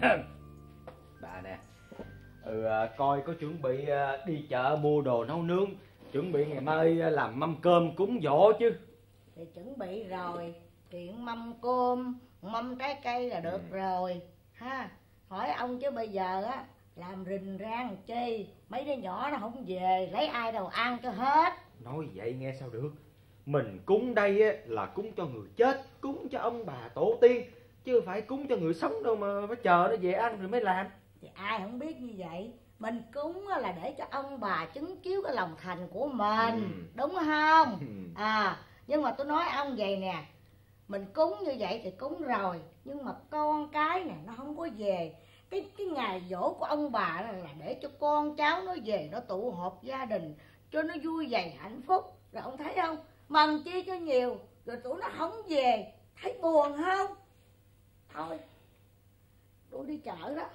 Bà nè, coi có chuẩn bị đi chợ mua đồ nấu nướng, chuẩn bị ngày mai làm mâm cơm cúng giỗ chứ. Thì chuẩn bị rồi, chuyện mâm cơm, mâm trái cây là được rồi ha. Hỏi ông chứ bây giờ á, làm rình rang chi, mấy đứa nhỏ nó không về, lấy ai đâu ăn cho hết. Nói vậy nghe sao được. Mình cúng đây á, là cúng cho người chết, cúng cho ông bà tổ tiên, chứ phải cúng cho người sống đâu mà phải chờ nó về ăn rồi mới làm. Thì ai không biết như vậy. Mình cúng là để cho ông bà chứng chiếu cái lòng thành của mình, đúng không? Nhưng mà tôi nói ông vậy nè, mình cúng như vậy thì cúng rồi, nhưng mà con cái nè nó không có về. Cái ngày giỗ của ông bà là để cho con cháu nó về, nó tụ họp gia đình cho nó vui vẻ hạnh phúc. Rồi ông thấy không, mần chi cho nhiều, rồi tụi nó không về, thấy buồn không? Thôi tôi đi chợ đó.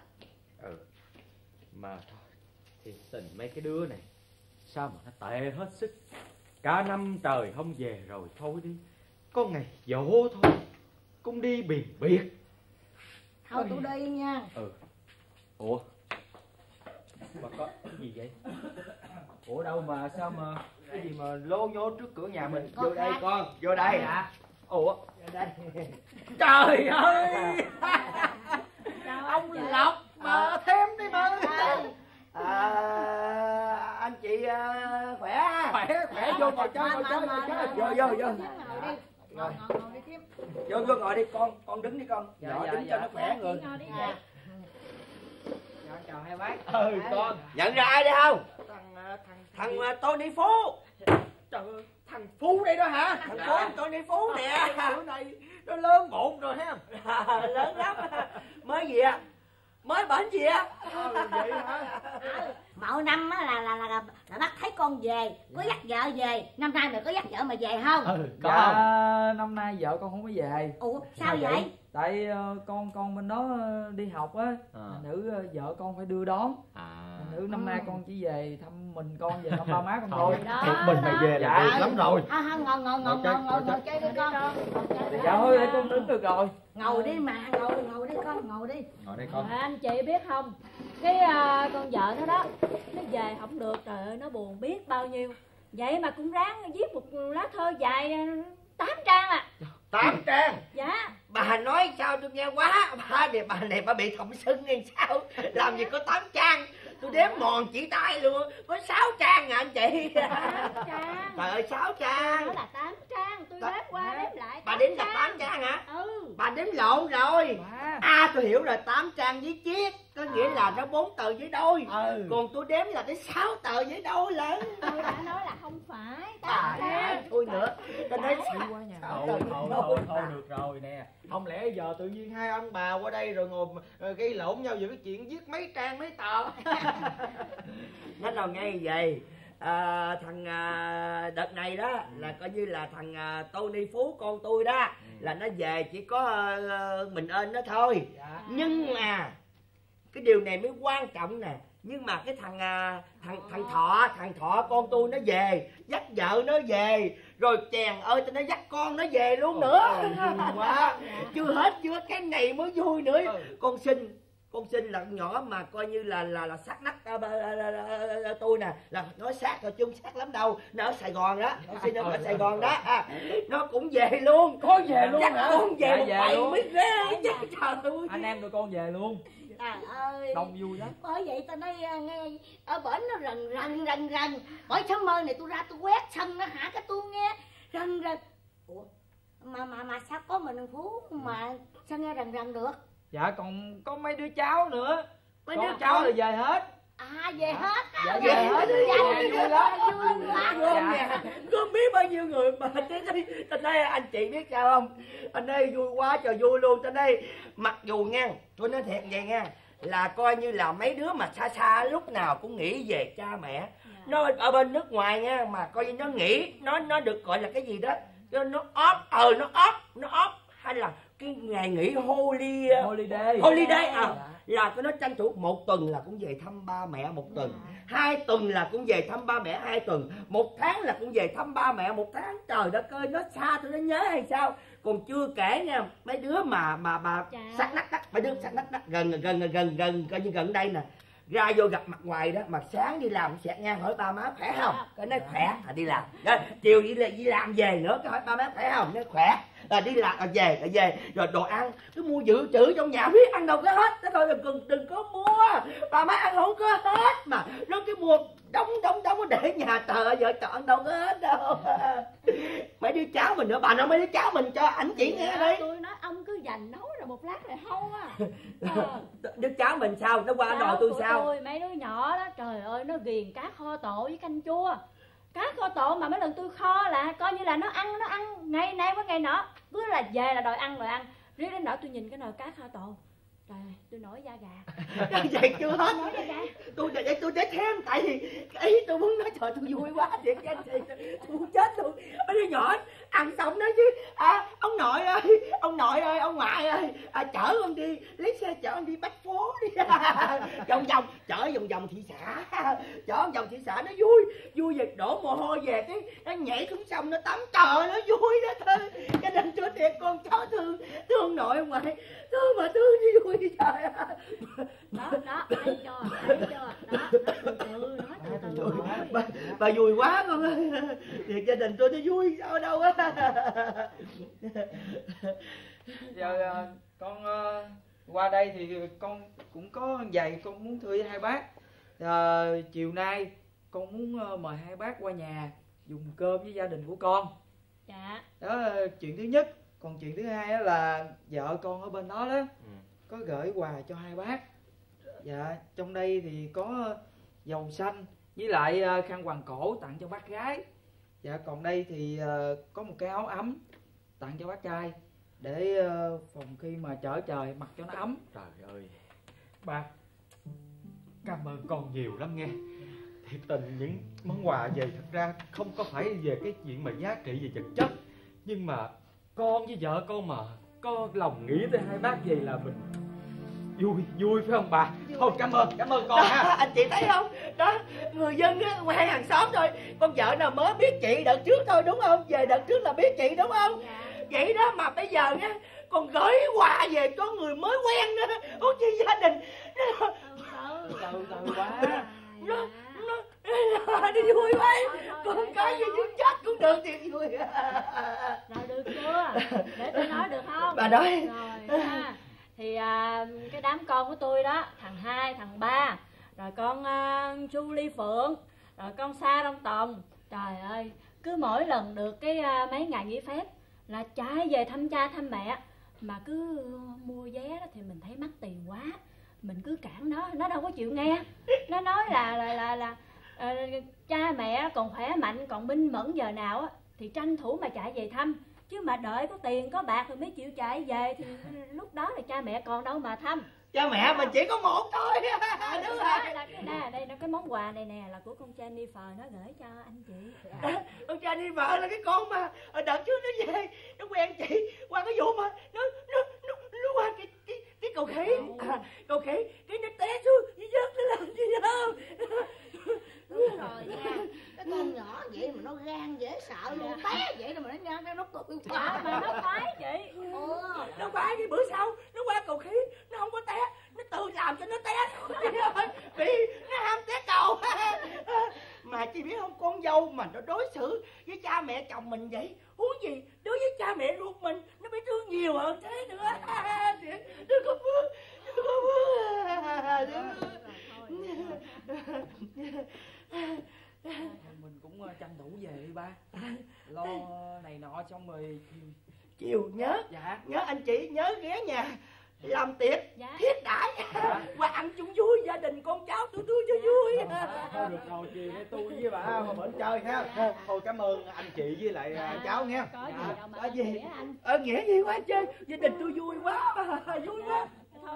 Mà thôi, thiệt tình mấy cái đứa này sao mà nó tệ hết sức. Cả năm trời không về rồi thôi đi, có ngày dỗ thôi cũng đi biền biệt. Thôi tôi đi nha. Ủa mà có cái gì vậy? Ủa đâu mà sao mà cái gì mà lố nhố trước cửa nhà mình? Vô đây con, vô đây hả? Ủa vô đây. Trời ơi ông Lộc mà thêm đi mà. Anh chị khỏe? Khỏe, vô ngồi chơi, vô. Ngồi đi Kiếm. Vô ngồi đi con đứng đi con. Nhỏ đứng cho nó khỏe người. Chào hai bác. Con nhận ra ai đây không? thằng Tony Phú. Trời ơi, thằng Phú đây đó hả? Thằng Phú, Tony Phú nè. Bữa nay nó lớn bộn rồi ha. Lớn lắm. Mới gì à? Mới bệnh gì á? Vậy hả? Mỗi năm á là bác thấy con về, có dắt vợ về. Năm nay mày có dắt vợ mày về không? Dạ, năm nay vợ con không có về. Ủa sao vậy? Tại con bên đó đi học á, nữ vợ con phải đưa đón. Nữ năm nay con chỉ về thăm mình con, về thăm ba má con thôi. Một mình mày về là được lắm rồi. Ngồi chơi đi con. Dạ thôi để con đứng được rồi. Ngồi đi mà, ngồi đi con, ngồi đi. Ngồi đây con. Anh chị biết không, cái con vợ nó đó, nó về không được, trời ơi nó buồn biết bao nhiêu. Vậy mà cũng ráng viết một lá thơ dài 8 trang à. 8 trang? Dạ. Bà nói sao tôi nghe quá. Bà này bà bị thẩm sưng hay sao? Làm gì có 8 trang. Tôi đếm mòn chỉ tay luôn. Có 6 trang à anh chị. 8 trang. Trời ơi 6 trang. Nó là 8 trang. Tôi đếm qua đếm lại 8 bà đếm là trang. 8 trang hả? Bà đếm lộn rồi. Tôi hiểu rồi, 8 trang với chiếc có nghĩa là nó 4 tờ với đôi. Còn tôi đếm là tới 6 tờ với đôi lận. Tôi đã nói là không phải 8 trang. Thôi nữa. Tôi nói qua nhà. Thôi được rồi nè. Không lẽ giờ tự nhiên hai ông bà qua đây rồi ngồi gây lộn nhau về cái chuyện viết mấy trang mấy tờ. Nó nào nghe vậy. Thằng đợt này đó là coi như là thằng Tony Phú con tôi đó, là nó về chỉ có mình ơn nó thôi. Nhưng mà cái điều này mới quan trọng nè. Nhưng mà cái thằng Thọ con tôi nó về, dắt vợ nó về, rồi chèn ơi tao nó dắt con nó về luôn nữa. Quá. Chưa hết, chưa cái này mới vui nữa. Con xin là nhỏ mà coi như là sát nách tôi nè, là nói sát rồi chứ không sát lắm đâu. Nó ở Sài Gòn đó, con xin ở Sài Gòn đó. Nó cũng về luôn. Có về luôn hả? Con về một bầy mới ghê. Trời ơi. Anh em tụi con về luôn. Trời ơi, đông vui lắm. Bởi vậy tao nói nghe ở bển nó rần. Bởi sớm mơ này tôi ra tôi quét sân nó hả, cái tôi nghe rần. Ủa mà sao có mình thằng Phú mà sao nghe rần được? Dạ còn có mấy đứa cháu nữa. Mấy đứa cháu là về hết. Về hết. Dạ về hết. Vui lắm. Có biết bao nhiêu người mà tao nói anh chị biết sao không? Anh ơi vui quá trời vui luôn. Tao nói mặc dù nha, tôi nói thiệt vậy nha, là coi như là mấy đứa mà xa lúc nào cũng nghĩ về cha mẹ. Nó ở bên nước ngoài nha, mà coi như nó nghĩ nó được gọi là cái gì đó, nó off hay là cái ngày nghỉ holiday là tôi nói tranh thủ 1 tuần là cũng về thăm ba mẹ 1 tuần, 2 tuần là cũng về thăm ba mẹ 2 tuần, 1 tháng là cũng về thăm ba mẹ 1 tháng. Trời đất ơi, nó xa tôi nó nhớ hay sao. Còn chưa kể nha, mấy đứa mà bà sát nắc mấy đứa sát nắc gần coi như gần đây nè, ra vô gặp mặt ngoài đó mà sáng đi làm xẹt ngang hỏi ba má khỏe không, cái nói khỏe là đi làm đó, chiều đi làm về nữa cái hỏi ba má khỏe không, nói khỏe là đi làm về rồi đồ ăn cứ mua dự trữ trong nhà biết ăn đâu có hết, thế thôi đừng có mua, ba má ăn không có hết mà nó cứ mua đóng để nhà. Trời ơi, vợ chọn đâu có hết đâu. Mấy đứa cháu mình nữa, bà nói mấy đứa cháu mình cho anh chị nghe đi. Tôi nói ông cứ dành nấu rồi một lát rồi hâu á. Đứa cháu mình sao, nó qua đòi tôi sao? Tôi mấy đứa nhỏ đó, trời ơi, nó ghiền cá kho tộ với canh chua. Cá kho tộ mà mấy lần tôi kho là coi như là nó ăn ngày nay với ngày nọ, cứ là về là đòi ăn. Riết đến nỗi tôi nhìn cái nồi cá kho tộ, trời ơi, tôi nổi da gà. Vậy chưa hết. Nổi da gà. Tôi để thêm, tại vì cái ý tôi muốn nói trời tôi vui quá thiệt chứ anh chị, tôi muốn chết luôn. Mấy đứa nhỏ ăn xong nói chứ ông nội ơi, ông ngoại ơi, chở con đi, lấy xe chở con đi Bách Phố đi. vòng chở vòng thị xã, chở vòng thị xã nó vui về đổ mồ hôi về cái nó nhảy xuống sông nó tắm, trời nó vui đó thôi. Cho nên tôi thiệt con chó thương nội ông ngoại, thương mà thương như vui trời ơi. Đó thấy chưa đó, từ từ bà vui quá con ơi, thì gia đình tôi nó vui sao đâu á. Giờ con qua đây thì con cũng có vài con muốn thưa với hai bác. Chiều nay con muốn mời hai bác qua nhà dùng cơm với gia đình của con. Dạ. Đó chuyện thứ nhất. Còn chuyện thứ hai là vợ con ở bên đó đó có gửi quà cho hai bác. Dạ, trong đây thì có dầu xanh với lại khăn quàng cổ tặng cho bác gái. Dạ, còn đây thì có một cái áo ấm tặng cho bác trai để phòng khi mà chở trời mặc cho nó ấm. Trời ơi, bác cảm ơn con nhiều lắm nghe. Thiệt tình những món quà về thật ra không có phải về cái chuyện mà giá trị về vật chất, nhưng mà con với vợ con mà có lòng nghĩ tới hai bác vậy là mình vui phải không bà? Thôi cảm ơn con đó, ha. anh chị thấy không đó, người dân á, ngoài hàng xóm thôi, con vợ nào mới biết chị đợt trước thôi đúng không, về đợt trước là biết chị đúng không? Dạ. Vậy đó mà bây giờ á còn gửi quà về cho người mới quen nữa, huống chi gia đình. Từ quá. Nó đi vui quá, con cái gì chứ chết cũng được thì vui. Rồi được chưa? Để tôi nói được không? Bà nói. Rồi ha. Thì cái đám con của tôi đó, thằng 2, thằng 3, rồi con Chu Ly Phượng, rồi con Sa Đông Tòng. Trời ơi, cứ mỗi lần được cái mấy ngày nghỉ phép là chạy về thăm cha thăm mẹ, mà cứ mua vé đó thì mình thấy mắc tiền quá, mình cứ cản nó đâu có chịu nghe. Nó nói là cha mẹ còn khỏe mạnh, còn minh mẫn giờ nào á thì tranh thủ mà chạy về thăm, chứ mà đợi có tiền có bạc rồi mới chịu chạy về thì lúc đó là cha mẹ còn đâu mà thăm. Cha mẹ mình chỉ có một thôi. Đúng rồi. Đây cái món quà này nè là của con Jennifer nó gửi cho anh chị. Con Jennifer là cái con mà ở đợt trước nó về nó quen chị qua cái vụ mà nó qua cái cầu khỉ. Cầu khỉ cái nó té xuống như vớt nó làm gì đâu. Đúng rồi nha, cái con nhỏ vậy mà nó gan dễ sợ luôn, té vậy mà nó nhăn nó cười quá. Mà nó khoái chị. Nó khoái cái bữa sau nó qua cầu khí nó không có té, nó tự làm cho nó té vì nó ham té cầu. Mà chị biết không, con dâu mà nó đối xử với cha mẹ chồng mình vậy, huống gì đối với cha mẹ ruột mình nó phải thương nhiều hơn thế nữa. Đừng có bước. Mình cũng tranh thủ về đi ba, lo này nọ xong rồi Chiều nhớ. Dạ. Nhớ anh chị nhớ ghé nhà làm tiệc. Dạ. Thiết đãi qua ăn chung vui, gia đình con cháu tôi cho vui. Thôi được rồi, chiều nay tôi với bà qua bển chơi ha. Thôi cảm ơn anh chị với lại cháu nghe. Có gì đâu mà Có gì nghĩa anh. nghĩa gì quá chơi, gia đình tôi vui quá mà, vui quá. Thôi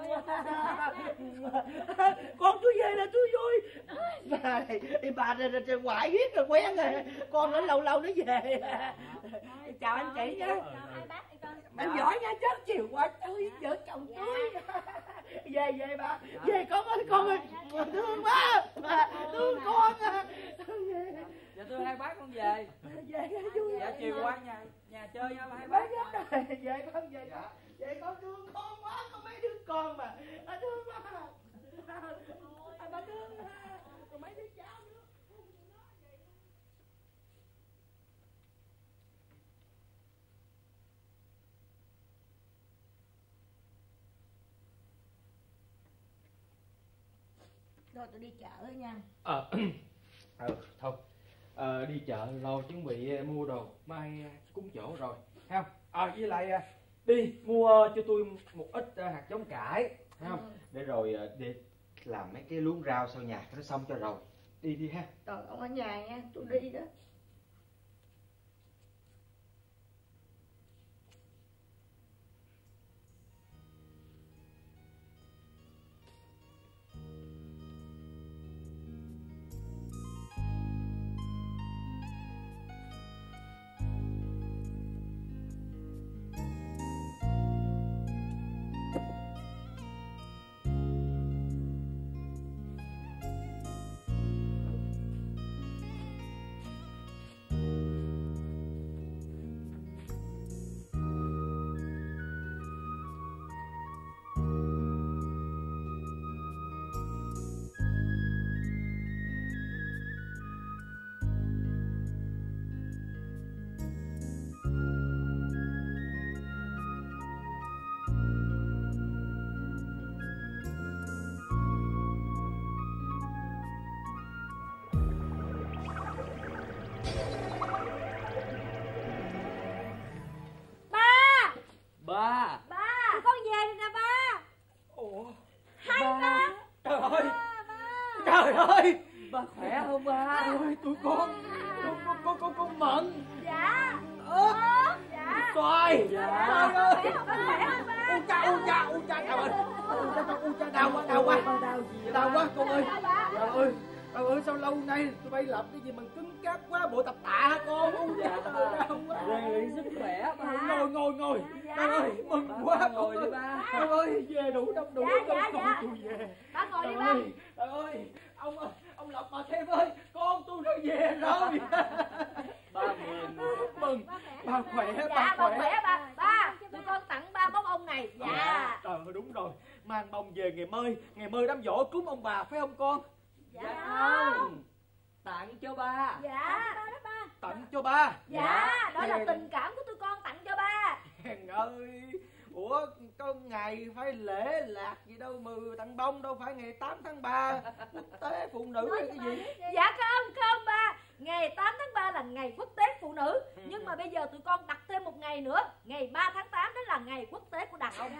Con tôi về là tôi vui. Bà ngoại biết rồi quen rồi, con nó lâu nó về. Chào anh chị nha. Chào hai bác đi con. Anh giỏi nha, chắc chiều qua chơi vợ chồng tôi. Về về ba, về con ơi, con ơi, thương ba, thương con. Dạ thưa hai bác con về. Về vui. Dạ chiều qua nhà chơi nha hai bác. Về con về con. Về con thương con quá, có mấy đứa con mà. Thương ba. Ba thương còn mấy đứa cháu nữa. Rồi tôi đi chợ nha. Thôi đi chợ lo chuẩn bị mua đồ mai cúng giỗ rồi, thấy không? Với lại đi mua cho tôi một ít hạt giống cải, thấy không? Để rồi để làm mấy cái luống rau sau nhà cho nó xong cho rồi. Đi ha. Rồi ông ở nhà nha, tôi đi đó. Ba. Ba con về rồi nè ba. Ủa? Hay ba. Trời ơi! Trời ơi! Ba khỏe không ba? Ôi tụi con Mận. Dạ. Dạ. Xoài. Dạ. Trời ơi! Ba khỏe không ba? U cha trời ơi! U cha đau quá. Đau quá con ơi. Trời ơi sao lâu nay tụi bay làm cái gì mà cứng cáp quá, bộ tập tạ hả con? Dạ. Đau quá. Rèn luyện sức khỏe ba. Ngồi. Trời ơi mừng quá Ba con ngồi ơi. đi ba. Trời ơi về đủ đông đủ. Dạ. Tôi về. Ba ngồi đi Trời ba. ơi, trời ơi, ông Lộc mà thêm ơi, con tôi nó về rồi. Ba mừng. Mừng, ba khỏe, Dạ ba ba khỏe. khỏe ba. Ba tụi con tặng ba bông ông này. Dạ. Trời ơi đúng rồi, mang bông về ngày mơi đám giỗ cúng ông bà phải không con? Dạ Không. Tặng cho ba. Dạ. Tặng cho ba. Dạ, đó là tình cảm của tụi con tặng cho ba. Hèn ơi, ủa có ngày phải lễ lạc gì đâu mà tặng bông, đâu phải ngày 8 tháng 3 quốc tế phụ nữ hay cái gì? Dạ không ba. Ngày 8 tháng 3 là ngày quốc tế phụ nữ. Nhưng mà bây giờ tụi con đặt thêm một ngày nữa. Ngày 3 tháng 8 đó là ngày quốc tế của đàn ông.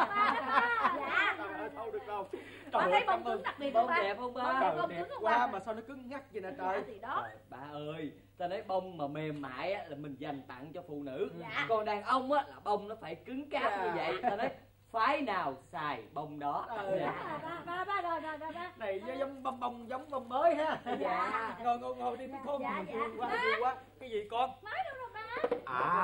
Dạ. Trời ơi, thôi được đâu. Ba Trời thấy ơi, bông cảm ơn. cứng đặc biệt Bông không ba? đẹp không ba? Bông Trời bông đẹp cứng không quá ba? mà sao nó cứng ngắc vậy nè Dạ trời. thì đó. Trời, ba ơi, ta nói bông mà mềm mại á, là mình dành tặng cho phụ nữ. Dạ. Còn đàn ông á, là bông nó phải cứng cáp như vậy. Ta nói phái nào xài bông đó. Dạ ba rồi ba. Này giống bông mới ha. Dạ. Ngồi đi con. Dạ. Vui quá. Cái gì con? Máy đâu rồi ba?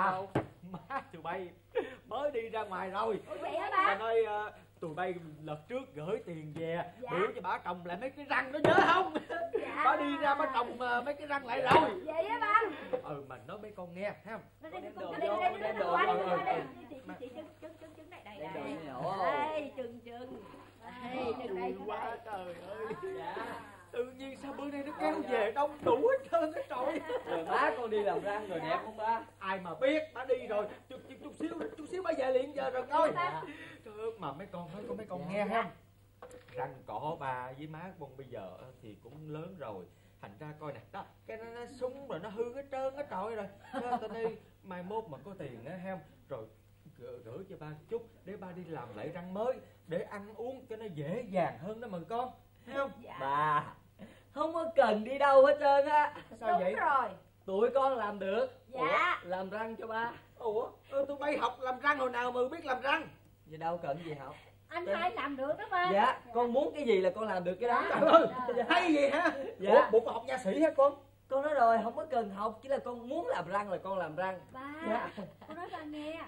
Má tụi bay mới đi ra ngoài rồi. Ủa vậy hả Ta ba? nói tụi bay lần trước gửi tiền về Dạ. biểu cho bà trồng lại mấy cái răng đó nhớ không? Dạ. Bà đi ra bà trồng mấy cái răng lại rồi. Vậy á ba? Mà nói mấy con nghe thấy không? Đây đem đồ đây vô, đây đem đồ qua vô. đây qua đây. Chị trứng này đây Đem đồ đây. vô nhỏ. Đây trứng. Đây trứng đây. Vui quá trời ơi. Dạ. Tự nhiên sao bữa nay nó kéo về đông đủ hết trơn hết trọi. Rồi má con đi làm răng rồi đẹp không ba? Ai mà biết, bà đi rồi chút xíu bà về liền giờ rồi coi. Trời ơi, mà mấy con nói mấy con nghe không? Răng cỏ bà với má con bây giờ thì cũng lớn rồi, thành ra coi nè đó, cái nó súng rồi nó hư hết trơn hết trọi rồi. Tao đi mai mốt mà có tiền á không, rồi gửi cho ba chút để ba đi làm lại răng mới để ăn uống cho nó dễ dàng hơn đó mà con, thấy không? Bà không có cần đi đâu hết trơn á. Sao Đúng vậy? rồi. Tụi con làm được. Dạ. Ủa, làm răng cho ba. Ủa tụi bay học làm răng hồi nào mà biết làm răng? Vậy đâu cần gì học. Anh hai làm được đó ba. Dạ, con muốn cái gì là con làm được cái đó. Trời ơi, hay gì hả? Dạ. Ủa bộ học nha sĩ hả con? Con nói rồi, không có cần học, chỉ là con muốn làm răng là con làm răng. Ba, Dạ. con nói ba nghe.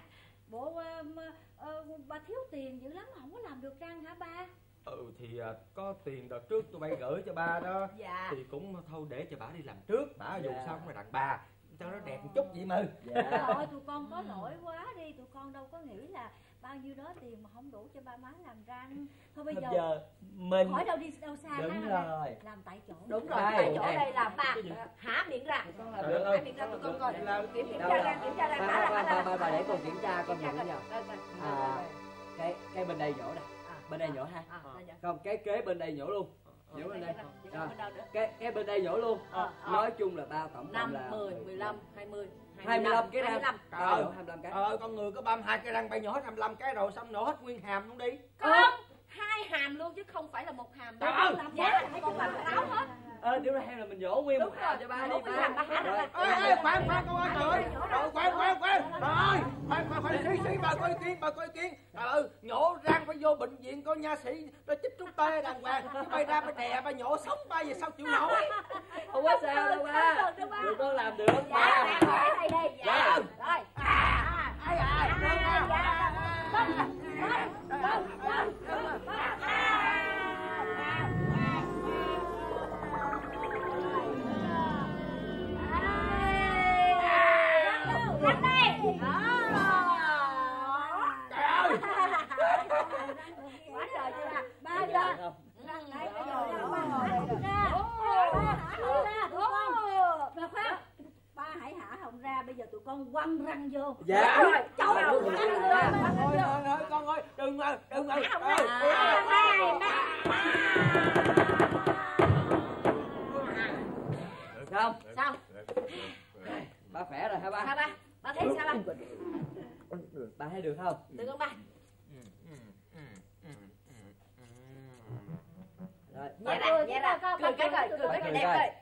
bộ ba thiếu tiền dữ lắm mà không có làm được răng hả ba? Thì có tiền đợt trước tụi bay gửi cho ba đó. Dạ. Thì cũng thôi để cho bả đi làm trước, bả dù sao cũng là đàn bà cho nó đẹp một chút vậy mà. Rồi tụi con có lỗi quá đi, tụi con đâu có nghĩ là bao nhiêu đó tiền mà không đủ cho ba má làm răng. Thôi bây giờ mình khỏi đâu đi đâu xa. đúng rồi, làm tại chỗ. Đúng rồi, tại chỗ đây là ba hả miệng ra. Hả miệng ra tụi con coi. Kiểm tra ra, bà để con kiểm tra con nhìn nhờ. Cái bên đây nhổ nè, bên đây nhổ ha. Không, cái kế bên đây nhổ luôn. Nhổ bên đây. Cái bên đây nhổ luôn. Nói chung là ba tổng cộng là 5, 10, 15, 20, 25 cái răng. 25 cái. Con người có 32 cái răng, bay nhổ hết 25 cái rồi xong nhổ hết nguyên hàm luôn đi. Không, 2 hàm luôn chứ không phải là 1 hàm. Làm giá con làm táo hết. Điều này hay là mình nhổ nguyên một hàm cho ba đi ba. Khoan con ơi, trời ơi. Khoan. Rồi, khoan bà coi ý kiến. Trời ơi, nhổ răng phải vô bệnh viện có nha sĩ nó chích thuốc tê đàng hoàng, chứ bay ra bay đè bay nhổ sống bay về sao chịu nổi. Không có sao đâu ba. Tụi con làm được ba. Đây. Dạ. Rồi. Quá trời chưa ba. Ba ra. Răng này bây giờ ba hỏi ra. Rồi khoan. Ba hãy hả họng ra, bây giờ tụi con quăng răng vô. Dạ. Rồi, cháu nào Thôi con ơi, đừng. Không? Sao? Ba khỏe rồi hả ba? Sao ba? Ba thấy sao ba? Ba thấy được không? Được không ba? Rồi. Nhẹ ra. Cười cái đẹp rồi.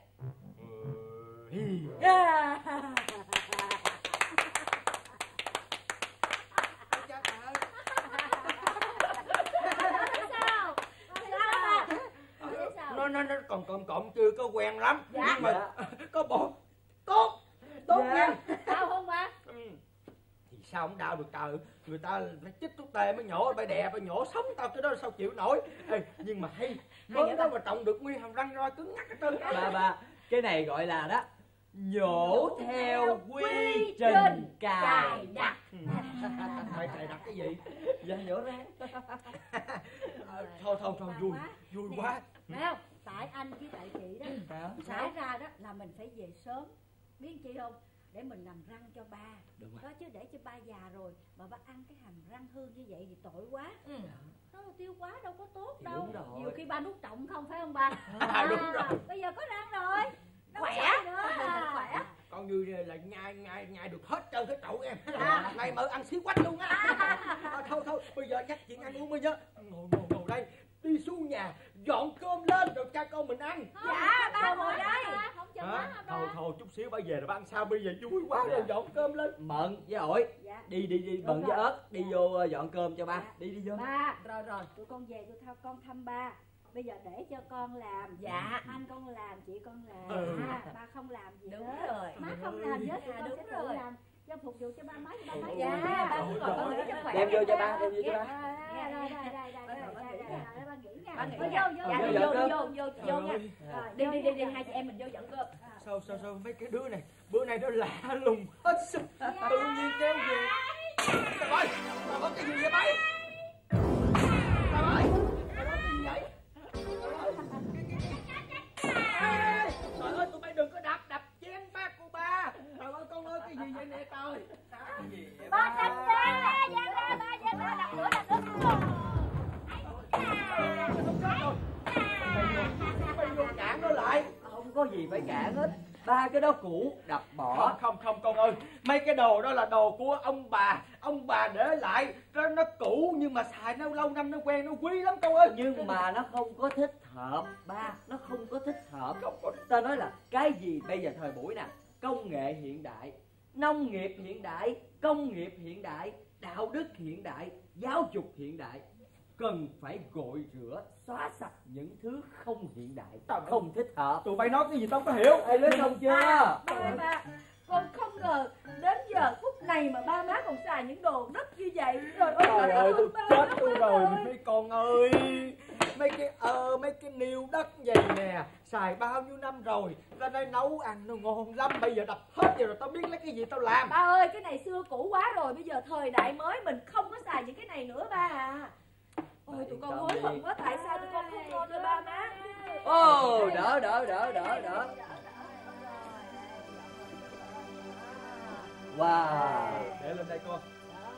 Nó còn cộm chưa có quen lắm. Dạ. Nhưng mà có bộ tốt nha. Đau không ba? Thì sao không đau được trời, người ta phải chích thuốc tê mới nhổ, bay đè bay nhổ sống tao cái đó sao chịu nổi. Nhưng mà hay đó mà trồng được nguyên hàm răng roi cứng ngắc hết trơn. Ba cái này gọi là đó nhổ theo quy trình cài đặt. Mày cài đặt cái gì? Dạ nhổ răng. Thôi vui quá. Phải không? Tại anh với tại chị đó xảy ra đó là mình phải về sớm, biết chi không, để mình làm răng cho ba. Đúng rồi. Đó, chứ để cho ba già rồi mà ba ăn cái hàm răng hư như vậy thì tội quá. Nó tiêu hóa đâu có tốt Thì đâu. đúng rồi. Nhiều khi ba nuốt trọng không phải không ba? Đúng rồi. Bây giờ có răng rồi, Khỏe. khỏe. Con như là nhai được hết trơn hết trậu em. Này mở ăn xíu quách luôn á. Thôi bây giờ nhắc chuyện ăn uống mới nhớ. Ngồi đây, đi xuống nhà dọn cơm lên rồi cha con mình ăn. Dạ, ba ngồi đây. Không chờ má hả ba? Thôi chút xíu ba về rồi ba ăn sao, bây giờ vui quá rồi dọn cơm lên. Mận với ổi. Dạ. Đi Mận với ớt đi vô dọn cơm cho ba. Đi vô. Ba, rồi tụi con về tụi con thăm ba. Bây giờ để cho con làm. Dạ. Anh con làm, chị con làm. Ba không làm gì Đúng hết. rồi. Má không làm gì hết, tụi con Đúng sẽ tự rồi. làm. Cho phục vụ cho ba má má. Dạ, ba muốn ngồi con nghỉ cho khỏe. Đem vô cho ba. Đây, ba nghỉ nha. Ba nghỉ Vô, nha. vô, Dạ, vô nha. Rồi, Đi, hai chị em mình vô dọn cơm. Sao mấy cái đứa này bữa nay nó lạ lùng hết sức, tự nhiên kéo về. Trời ơi cái gì vậy bay? Trời ơi cái gì vậy? Trời ơi tụi bay đừng có đập chén bát của ba. Trời ơi con ơi cái gì vậy nè trời? Cái gì vậy ba tránh ra, dán ra, đặt nữa. Mày vô cản nó lại. Không có gì phải cản hết. Ba cái đó cũ đập bỏ. Không con ơi, mấy cái đồ đó là đồ của ông bà để lại, nó cũ nhưng mà xài nó lâu năm nó quen nó quý lắm con ơi. Nhưng mà nó không có thích hợp ba, nó không có thích hợp. Ta nói là cái gì bây giờ thời buổi nè, công nghệ hiện đại, nông nghiệp hiện đại, công nghiệp hiện đại, đạo đức hiện đại, giáo dục hiện đại, cần phải gội rửa xóa sạch những thứ không hiện đại, không thích hợp. Tụi bay nói cái gì tao không có hiểu. Ê, lấy xong chưa? Ba, con không ngờ đến giờ phút này mà ba má còn xài những đồ đất như vậy. Trời ơi, Trời ơi, tôi ba chết lắm tôi ba rồi ơi. mấy con ơi. Mấy cái niêu đất vậy nè, xài bao nhiêu năm rồi, ra đây nấu ăn nó ngon lắm, bây giờ đập hết rồi tao biết lấy cái gì tao làm. Ba ơi, cái này xưa cũ quá rồi, bây giờ thời đại mới mình không có xài những cái này nữa ba à. Ôi tụi con hối hận quá, tại sao tụi con không ngon cho ba má. Ồ, đỡ. Wow. Để lên đây con.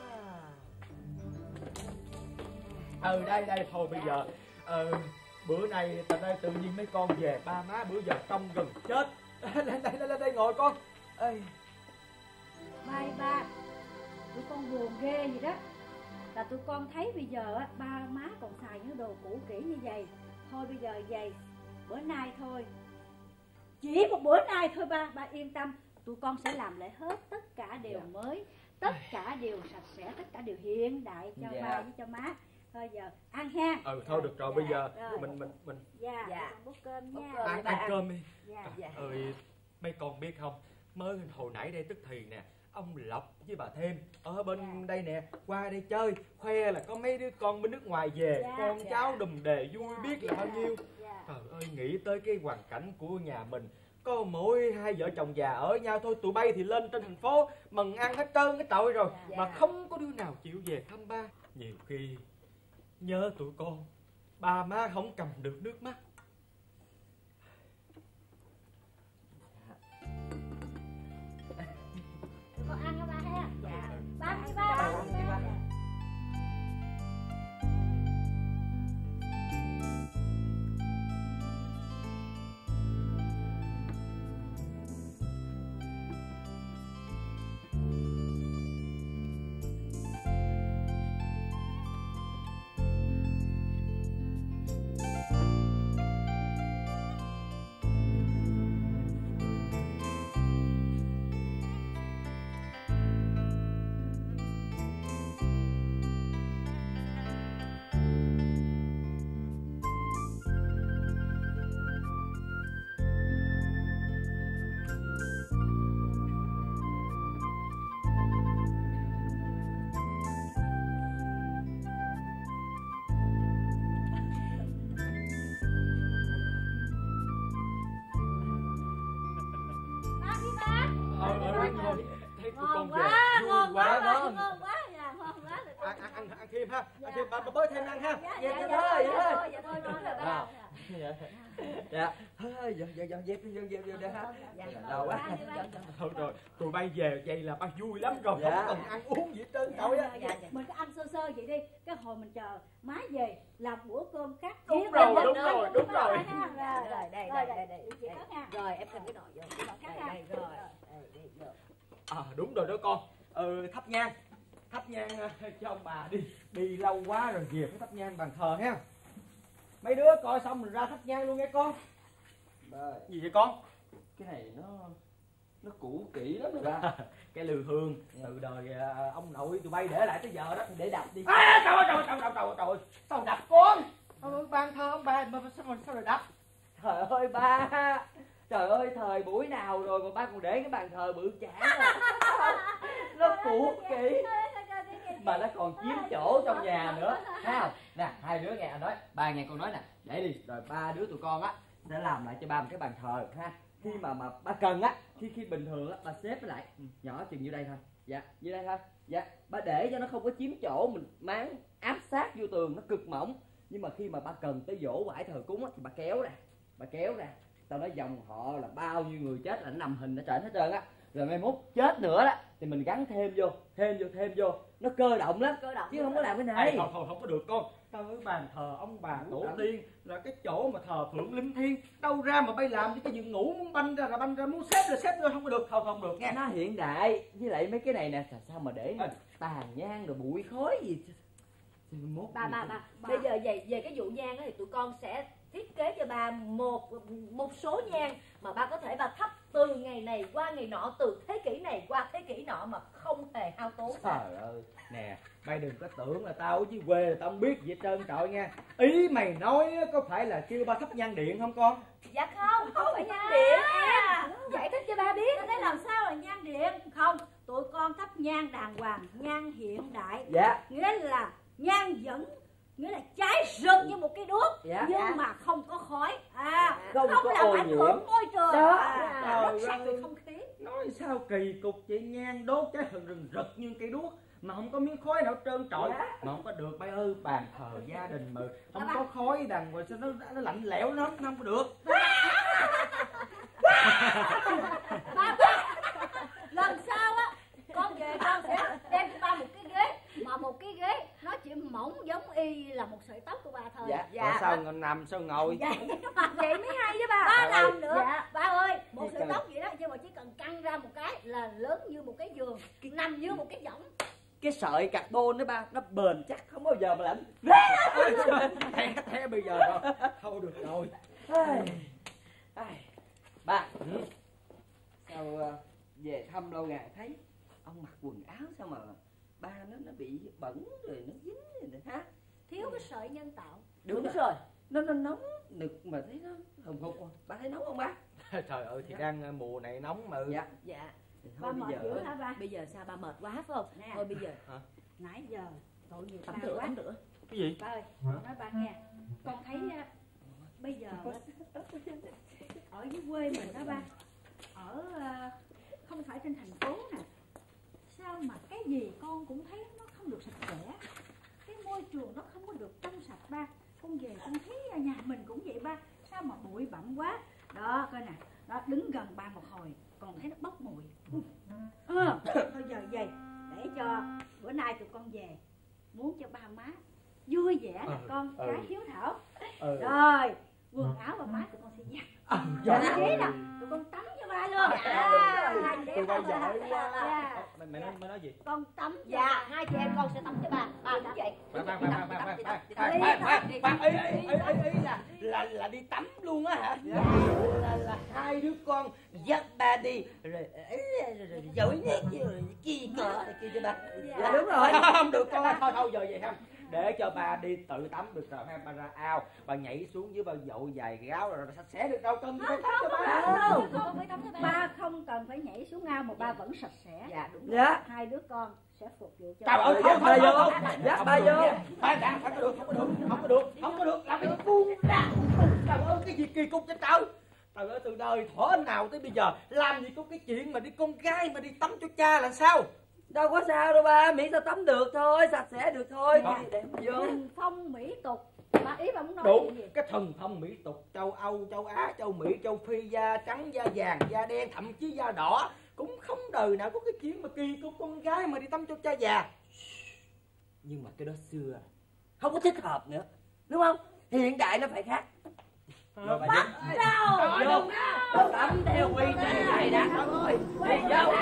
Đây thôi bây giờ bữa nay tại đây tự nhiên mấy con về, ba má bữa giờ trông gần chết. Lên đây ngồi con. Ê. Mai ba, tụi con buồn ghê vậy đó. Là tụi con thấy bây giờ á, ba má còn xài những đồ cũ kỹ như vậy. Thôi bây giờ vậy, bữa nay thôi, chỉ một bữa nay thôi ba yên tâm. Tụi con sẽ làm lại hết, tất cả đều mới, tất cả đều sạch sẽ, tất cả đều hiện đại cho ba với cho má. Thôi giờ ăn ha. Thôi được rồi, bây giờ mình Dạ, bốc cơm nha. ăn cơm đi. Dạ. Mấy con biết không, mới hồi nãy đây tức thì nè, ông Lộc với bà Thêm ở bên đây nè, qua đây chơi, khoe là có mấy đứa con bên nước ngoài về, con cháu đùm đề vui biết là bao nhiêu. Trời ơi, nghĩ tới cái hoàn cảnh của nhà mình, có mỗi hai vợ chồng già ở nhau thôi, tụi bay thì lên trên thành phố mần ăn hết trơn cái tội rồi, mà không có đứa nào chịu về thăm ba. Nhiều khi nhớ tụi con, ba má không cầm được nước mắt. Tụi con ăn hả ba ha? Dạ. Ba ăn đi ba. Thấy tụi con về Ngon quá, vui quá. ngon quá, dạ, ngon quá. Ăn thêm ha, ăn thêm, bà bới thêm ăn ha. Dạ thôi, ngon rồi ba. Dạ. Dọn dẹp đi ha. Lâu quá. Thôi rồi, tụi bay về vậy là ba vui lắm rồi, không cần ăn uống gì hết trơn cậu á. Mình cứ ăn sơ sơ vậy đi, cái hồi mình chờ má về làm bữa cơm khác. Đúng rồi. Rồi, đây. Rồi, em cầm cái nồi vô. Đây, rồi. Đúng rồi đó con. Thắp nhang cho ông bà đi lâu quá rồi, về phải thắp nhang bàn thờ ha. Mấy đứa coi xong mình ra thắp nhang luôn nghe con. Gì vậy con? Cái này nó cũ kỹ lắm rồi ba. Cái lư hương từ đời ông nội tụi bay để lại tới giờ đó, Để đập đi. Trời ơi, sao đập con? Bàn thờ ông bà mà sao lại đập? Trời ơi ba, trời ơi thời buổi nào rồi mà ba còn để cái bàn thờ bự chảng à. Nó cũ kỹ mà nó còn chiếm chỗ trong nhà nữa, thấy không? Nè hai đứa nghe anh nói, ba nghe con nói nè, để đi rồi ba đứa tụi con á sẽ làm lại cho ba một cái bàn thờ ha. Khi mà ba cần á, khi bình thường á ba xếp lại nhỏ chừng như đây thôi. Dạ, như đây thôi. Dạ, ba để cho nó không có chiếm chỗ, mình máng áp sát vô tường nó cực mỏng. Nhưng mà khi mà ba cần tới giỗ quải thờ cúng á thì ba kéo ra. Tao nói dòng họ là bao nhiêu người chết là nó nằm hình ở trển hết trơn á. Rồi mai mốt chết nữa đó thì mình gắn thêm vô, nó cơ động lắm, chứ không có làm cái này. Không có được con. Tao với bàn thờ ông bà tổ tiên là cái chỗ mà thờ phượng linh thiêng, đâu ra mà bay làm cái giường ngủ, muốn banh ra là banh ra, muốn xếp là xếp vô, không có được. Không được nghe. Nó hiện đại, với lại mấy cái này nè sao mà để tàn nhang rồi bụi khói gì. Ba bây giờ về cái vụ nhang đó thì tụi con sẽ thiết kế cho ba một số nhang mà ba có thể ba thắp từ ngày này qua ngày nọ, từ thế kỷ này qua thế kỷ nọ mà không hề hao tốn. Trời ơi, nè, bay đừng có tưởng là tao ở dưới quê là tao không biết gì hết trơn trọi nha. Ý mày nói có phải là kêu ba thắp nhang điện không con? Dạ không phải nhang điện em. Giải thích cho ba biết. Thế làm sao là nhang điện? Không, tụi con thắp nhang đàng hoàng, nhang hiện đại. Dạ. Nghĩa là nhang vẫn, nghĩa là cháy rực như một cái đuốc, Dạ. nhưng mà không có khói, Không có làm ô ảnh nhiễm. hưởng môi trường, Đó. mất Trời sạch ơi. về không khí. Nói sao kỳ cục chị, nhang đốt cháy rừng rực như cây đuốc mà không có miếng khói nào trơn trọi. Dạ. Mà không có được ba ơi, bàn thờ gia đình mà không có khói đằng rồi sao nó lạnh lẽo, nó không có được. Ba, lần sau á con về con sẽ đem cho ba một cái ghế, mà một cái ghế nó chỉ mỏng giống y là một sợi tóc của ba thôi. Dạ. Sao nằm sao ngồi? Vậy mới hay với ba. Ba làm nữa. Ba ơi, một sợi tóc vậy đó, nhưng mà chỉ cần căng ra một cái là lớn như một cái giường, nằm như một cái võng. Cái sợi carbon đó ba, nó bền chắc không bao giờ mà lạnh. Thế bây giờ thôi được rồi. Ba, sao về thăm lâu ngày thấy ông mặc quần áo sao mà ba nó bị bẩn rồi nó dính rồi ha? Thiếu cái sợi nhân tạo. Đúng rồi, nó nóng nực mà thấy nó hùng hục. Ba thấy nóng không ba? Trời ơi thì đang mùa này nóng mà. Dạ. Dạ. Ba mệt dữ hả ba? Bây giờ sao ba mệt quá phải không? Nè. Thôi bây giờ Nãy giờ tội nghiệp tắm ba rửa quá. tắm rửa. Cái gì? Ba ơi, nói ba nghe, con thấy bây giờ ở dưới quê mình đó ba, ở không phải trên thành phố nè, sao mà cái gì con cũng thấy nó không được sạch sẽ, cái môi trường nó không có được trong sạch ba. Con về con thấy nhà mình cũng vậy ba, sao mà bụi bặm quá. Đó coi nè, đó đứng gần ba một hồi còn thấy nó bốc mùi. Thôi giờ vậy, để cho bữa nay tụi con về, muốn cho ba má vui vẻ nè con, cái hiếu thảo. Rồi quần áo ba má tụi con sẽ giặt. Dạ thế nè, tụi con tắm cho ba luôn. Tụi bay giỏi quá. Mày nói gì? Con tắm. Dạ, hai chị em con sẽ tắm cho ba. Ba cũng vậy. Là đi tắm luôn á hả? Là hai đứa con dắt ba đi rồi giỏi nhất kia cỡ kia cho ba. Dạ đúng rồi. Không được con ơi, thôi giờ vậy không. Để cho ba đi tự tắm được rồi ha, ba ra ao, ba nhảy xuống dưới ba dội vài gáo rồi sạch sẽ được đâu, cần phải tắm cho ba. Ba không cần phải nhảy xuống ao mà ba vẫn sạch sẽ. Dạ đúng. Dạ. Hai đứa con sẽ phục vụ cho Trời ba. ơi, Dắt ba vô. Dắt ba vô. Ba đã không có được, không có được, làm cái gì buông ra. Trời ơi, cái gì kỳ cục trên trời. Trời ơi, từ đời thuở nào tới bây giờ làm gì có cái chuyện mà đi con gái mà đi tắm cho cha là sao? Đâu có sao đâu ba, miễn sao tắm được thôi, sạch sẽ được thôi. Để vô. Thần phong mỹ tục. Ba ý ba muốn nói Đúng, gì? cái thần thông mỹ tục châu Âu, châu Á, châu Mỹ, châu Phi, da trắng, da vàng, da đen, thậm chí da đỏ cũng không đời nào có cái chuyện mà kỳ cục con gái mà đi tắm cho cha già. Nhưng mà cái đó xưa không có thích hợp nữa, đúng không? Hiện đại nó phải khác. Bắt đầu. Vô tắm theo quy trình này đã thôi. Đi vô.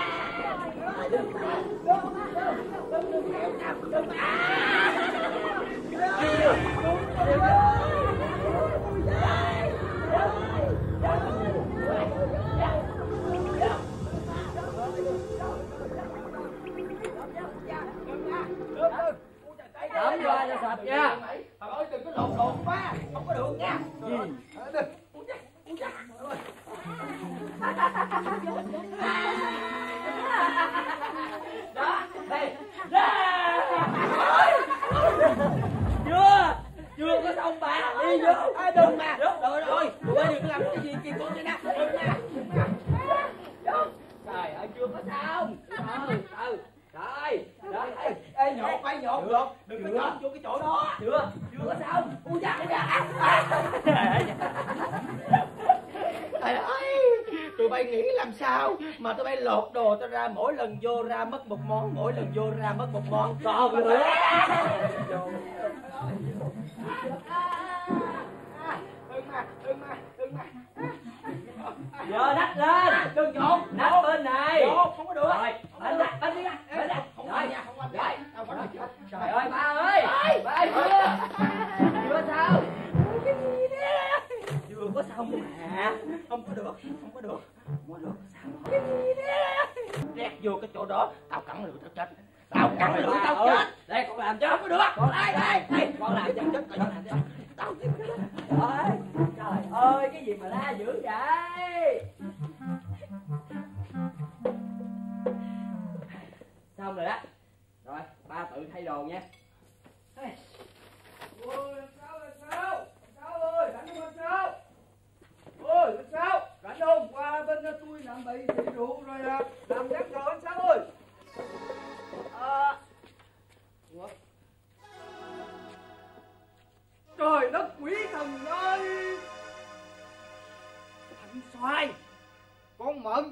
Tắm qua cho sạch nha. Trời ơi, đừng có lộn xộn quá, không có được nha. Đó, đây, ra. Chưa có xong bà, đi vô. Đừng mà, rồi, tụi bay đừng có làm cái gì kỳ cục vậy nè. Đừng mà. Trời ơi, chưa có xong. Rồi. Ê, nhột, phải nhột được, đừng có nhột vô cái chỗ đó. Chưa có xong. Ui da. Trời ơi, tụi bay nghĩ làm sao mà tụi bay lột đồ tao ra, mỗi lần vô ra mất một món, mỗi lần vô ra mất một món. Còn nữa. Ưng mà. Giờ đắp lên, đừng nhộn, đắp bên này. Nhột, không có được. Rồi, bên đi ra. Không qua nha, không qua nha. Đâu có được. Trời ơi, ba ơi. Ba ơi, chưa sao? Cái gì đấy? Chưa có xong mà. Không có được. Sao? Cái gì đấy? Rét vô cái chỗ đó, tao cắn lưỡi tao chết. Tao chết. Đây, con làm cho. Không có được. Con đây, con làm cho. Tao chết. Trời ơi, cái gì mà la dữ vậy? con Mận,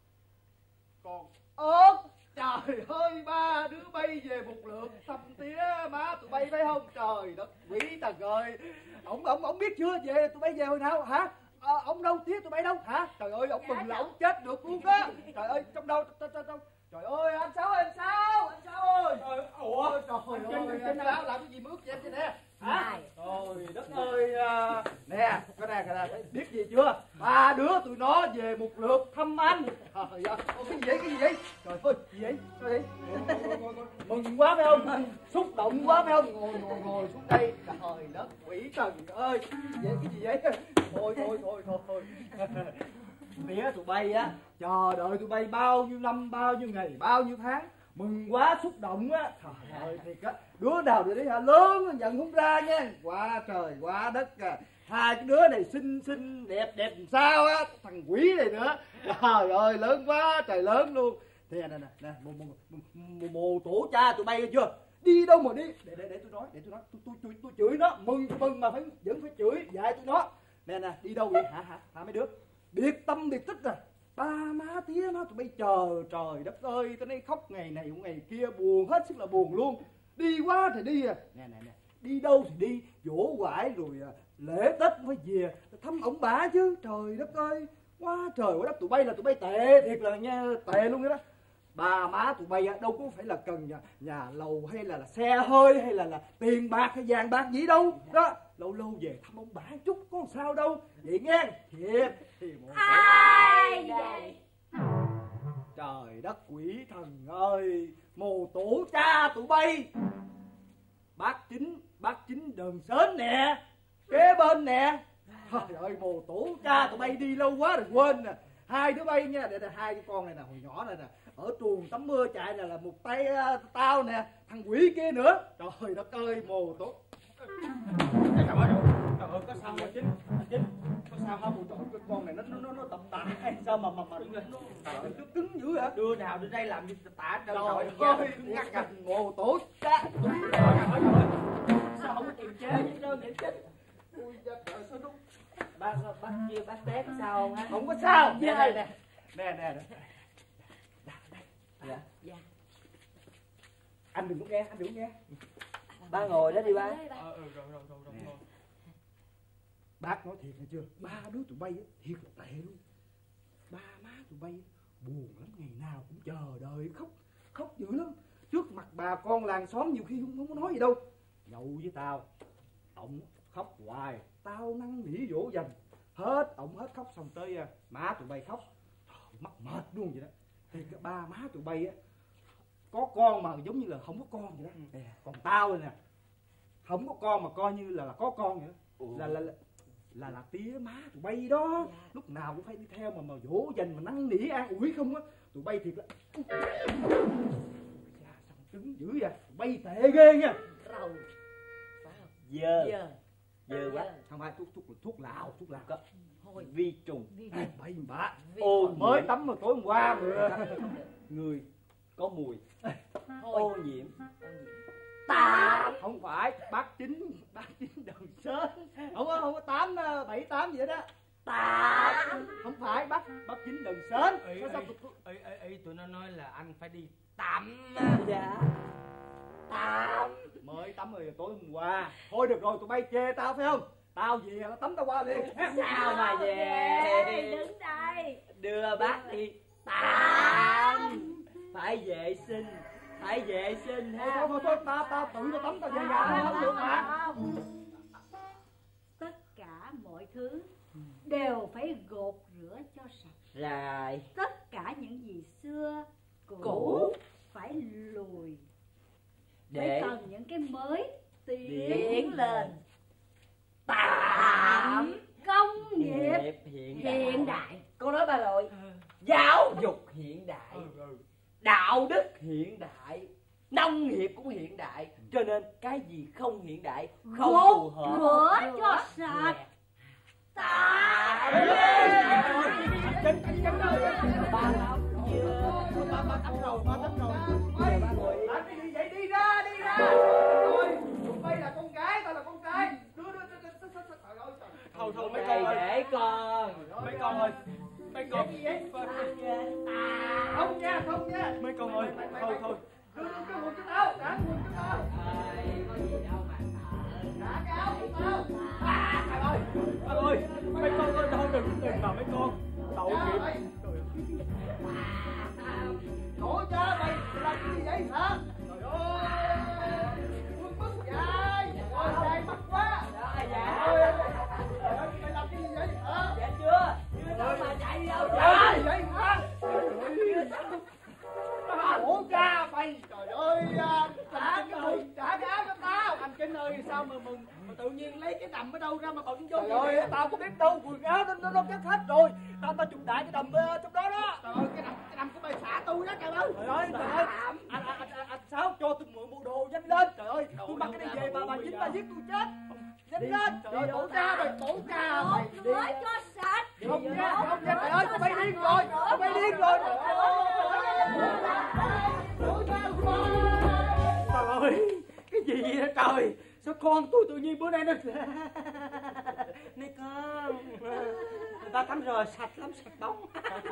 còn ớt. Trời ơi, ba đứa bay về một lượt thăm tía má tụi bay phải không? Trời đất quỷ thần ơi, ông biết chưa, về tụi bay về hồi nào hả? Ông đâu, tía tụi bay đâu hả? Trời ơi, ông mừng là ông chết được luôn á. Trời ơi, trong đâu? Trời ơi, anh Sáu ơi, anh Sáu ơi. Ủa, trời ơi, anh Sáu làm cái gì mà ướt vậy em nè? Hả? Trời đất ơi, nè, cái này biết gì chưa? Ba đứa tụi nó về một lượt thăm anh. Trời ơi, cái gì vậy? Trời ơi, gì vậy? Sao vậy? Mừng quá phải không? Xúc động quá phải không? Ngồi xuống đây. Trời đất quỷ thần ơi, vậy cái gì vậy? Thôi. Tía tụi bay á, chờ đợi tụi bay bao nhiêu năm, bao nhiêu ngày, bao nhiêu tháng, mừng quá xúc động á. Trời ơi, thiệt á, đứa nào rồi đấy hả, lớn nhận không ra nha. Quá trời quá đất à. Hai cái đứa này xinh đẹp làm sao á, thằng quỷ này nữa. Trời ơi, lớn quá trời lớn luôn. Nè mồ tổ cha tụi bay chưa, đi đâu mà đi. Để tôi nói, tôi chửi nó. Mừng mà vẫn phải chửi dạy tụi nó. Nè đi đâu vậy hả mấy đứa? Biệt tâm biệt tích à. Ba má tía nó tụi bay chờ, trời đất ơi, tao nay khóc ngày này cũng ngày kia, buồn hết sức là buồn luôn. Đi quá thì đi à. Nè đi đâu thì đi, dỗ quải rồi lễ Tết phải về thăm ông bà chứ. Trời đất ơi, quá trời quá đất. Tụi bay là tụi bay tệ thiệt là nha, tệ luôn đó. Ba má tụi bay đâu có phải là cần nhà lầu hay là xe hơi hay là tiền bạc hay vàng bạc gì đâu đó. Lâu về thăm ông bà chút có sao đâu vậy nghe. Thiệt thì ai vậy? Trời đất quỷ thần ơi, mồ tổ cha tụi bay. Bác chính Đờn Sến nè, kế bên nè. Trời ơi, mồ tổ cha tụi bay đi lâu quá rồi quên nè. Hai đứa bay nha, để hai cái con này nè, hồi nhỏ này nè, ở chuồng tắm mưa chạy là một tay tao nè, thằng quỷ kia nữa. Trời đất ơi, mồ tổ. Trời ơi, có sao mà chính có sao hả? Trời ơi, cái con này nó tập tạ hay sao mà nó cứng dữ hả? Đưa nào đến đây làm gì tạ trời ơi, cứng ngắc à. Mồ tổ cha. Sao không có kiềm chế gì đâu vậy chứ? Ui trời ơi, sao đúng. Bác kia bác té có sao không á? Không có sao. Nè. Dạ. Anh đừng có nghe. Ba ngồi đó đi ba. Rồi. Bác nói thiệt nghe chưa? Ba đứa tụi bay thiệt là tệ luôn. Ba má tụi bay buồn lắm, ngày nào cũng chờ đợi khóc dữ lắm. Trước mặt bà con làng xóm nhiều khi không có nói gì đâu. Nhậu với tao, ổng khóc hoài, tao năn nỉ dỗ dành, ổng hết khóc xong tới má tụi bay khóc. Mắc mệt luôn vậy đó. Thì cái ba má tụi bay á có con mà giống như là không có con vậy đó. Còn tao nè, không có con mà coi như là có con vậy đó. Là tía má tụi bay đó. Lúc nào cũng phải đi theo mà dỗ dành mà năn nỉ an ủi không á. Tụi bay thiệt là sao cứng dữ vậy? Tụi bay tệ ghê nha. Rầu phải không? Dơ quá. Không phải thuốc lào có. Thôi vi trùng. Bay bạ. Ô mới tắm mà tối hôm qua mà. Người có mùi. Ô nhiễm. Tám. Không phải, bác chính Đờn Sến. Không có 7-8 gì đó. Tám. Không phải, bác chính Đờn Sến. Tụi nó nói là anh phải đi tắm. Dạ. Tám. Mới tắm rồi tối hôm qua. Thôi được rồi, tụi bay chê tao phải không? Tao về nó tắm tao qua liền. Sao mà về? Đứng đây. Đưa bác đi tắm. Phải vệ sinh ha. Thôi, tao tự tao tắm tao về nhà không được mà. Tất cả mọi thứ đều phải gột rửa cho sạch. Rồi. Tất cả những gì xưa Cũ phải lùi. Để Phải cần những cái mới tiến lên. tạm công nghiệp hiện đại. Cô nói ba rồi. Giáo dục hiện đại, đạo đức hiện đại, nông nghiệp cũng hiện đại. Cho nên cái gì không hiện đại, không phù hợp, rửa cho sạch. Ba tắm rồi. Làm cái gì vậy? Đi ra. Rồi, tụi bay là con gái, tao là con trai. Đưa. Thôi mấy con ơi. Để con. Mấy con ơi. Mấy con gì vậy? Không nha, không nha. Mấy con ơi, thôi. Đưa cái quần cho tao, trả quần cho tao. Có gì đâu mà sợ. Trả cái áo cho tao. Trời ơi, mấy con ơi, thôi đừng mà mấy con. Tội nghiệp. Cổ cha mày làm cái gì vậy hả? Trời ơi, quần mất dài, ôi dài mắt quá. Dạ. Trời ơi, mày làm cái gì vậy hả? Dạ chưa đâu mà chạy đâu. Dạ gì vậy hả? Cổ cha mày, trời ơi, trả cái áo cho tao. Anh Kính ơi, sao mà tự nhiên lấy cái đầm ở đâu ra mà bận vô Trời ơi, tao có biết đâu, quần áo nó cắt hết rồi. Tao chụp đại cái đầm trong đó đó. Trời ơi, cái đầm của mày xả tôi đó trời ơi. Trời ơi, anh Sáu cho tôi mượn bộ đồ nhanh lên. Trời ơi, tôi mặc cái này về bà dính bà giết tôi chết. Nhanh lên. Trời ơi, tổ cha mày. Nói cho sạch. Không nha, trời ơi, tụi bay điên rồi. Trời ơi, cái gì vậy đó trời? Sao con tôi tự nhiên bữa nay nó... Này con, người ta tắm rồi sạch lắm, sạch bóng.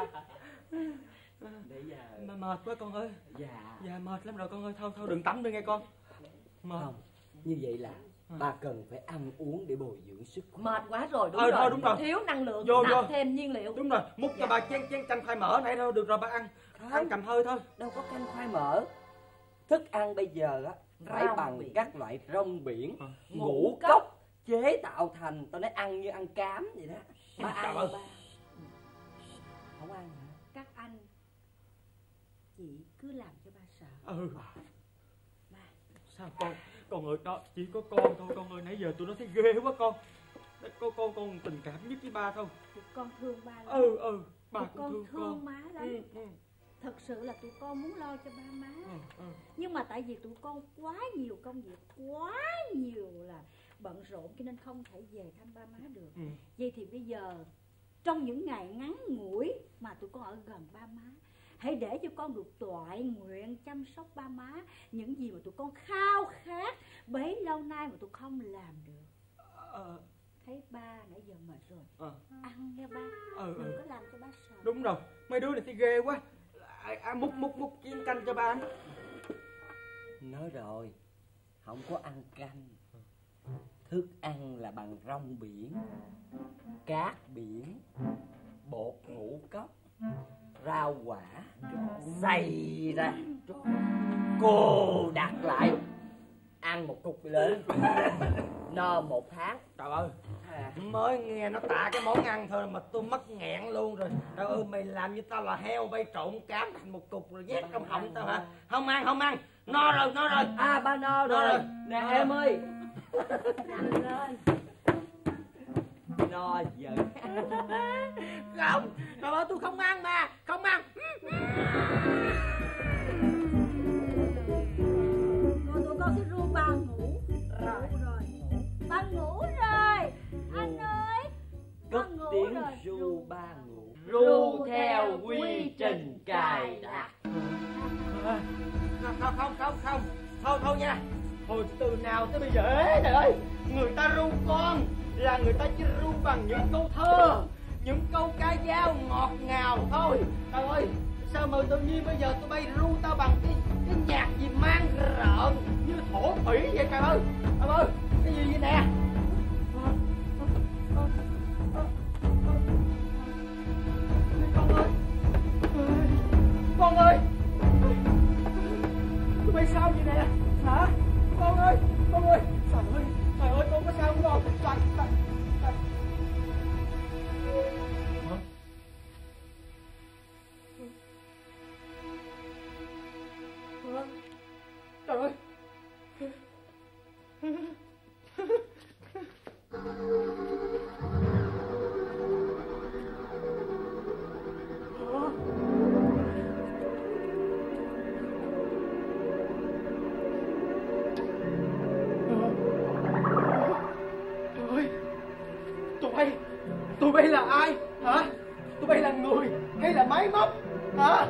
Bây giờ Mà mệt quá con ơi. dạ Mệt lắm rồi con ơi, thôi đừng tắm nữa nghe con. Mệt. không, như vậy là bà cần phải ăn uống để bồi dưỡng sức khỏe. Mệt quá rồi, đúng Thôi, rồi. đúng rồi. Thiếu năng lượng, Vô. nạp thêm nhiên liệu. Đúng rồi, múc cho bà chén canh khoai mỡ này thôi, được rồi bà ăn. Ăn cầm hơi thôi. Đâu có canh khoai mỡ. Thức ăn bây giờ á phải Rong bằng biển. các loại rong biển, Ngũ ngũ cốc chế tạo thành, tao nói ăn như ăn cám vậy đó. Ba ăn ơi. ba. Không ăn hả? Các anh, chị cứ làm cho ba sợ. Ừ. Sao con ơi, đó chỉ có con thôi con ơi, nãy giờ tôi nói thấy ghê quá con. Con tình cảm nhất với ba thôi. Tụi con thương ba lắm. Ba Tụi cũng con thương thương má lắm. Ừ. Thật sự là tụi con muốn lo cho ba má. Ừ. Nhưng mà tại vì tụi con quá nhiều công việc, quá nhiều là bận rộn cho nên không thể về thăm ba má được. Ừ. Vậy thì bây giờ trong những ngày ngắn ngủi mà tụi con ở gần ba má, hãy để cho con được toại nguyện chăm sóc ba má những gì mà tụi con khao khát bấy lâu nay mà tụi không làm được. Thấy ba nãy giờ mệt rồi, ăn nha ba, đừng có làm cho ba sợ. Đúng rồi, mấy đứa này thấy ghê quá. Múc chén canh cho ba ăn. Nói rồi, không có ăn canh. Thức ăn là bằng rong biển, cát biển, bột ngũ cốc, rau quả xay ra, cô đặt lại, ăn một cục lớn, no 1 tháng. Trời ơi, mới nghe nó tả cái món ăn thôi mà tôi mất nghẹn luôn rồi. Trời ơi, mày làm như tao là heo bay trộn cám thành một cục rồi nhét trong họng tao hả? Không ăn, no rồi. À, ba no rồi. Nè em ơi. Lên. No giờ. Không, trời ơi, tôi không ăn mà, không ăn. Tụi con sẽ ru ba ngủ. Rồi. Ba ngủ rồi. Anh ơi. Ba Cất ngủ tiếng rồi. ru ba ngủ. Ru theo quy trình cài đặt. Không. Thôi nha. Hồi từ nào tới bây giờ ấy, trời ơi, người ta ru con là người ta chỉ ru bằng những câu thơ, những câu ca dao ngọt ngào thôi. Trời ơi, sao mà tự nhiên bây giờ tụi bay ru tao bằng cái nhạc gì mang rợn như thổ phỉ vậy trời ơi. Trời ơi, cái gì vậy nè? Con ơi, tụi bay sao vậy nè? Hả? Con ơi, trời ơi, con có sao không con? Trời. Trời ơi. Tụi bay là ai hả? Tụi bay là người hay là máy móc hả?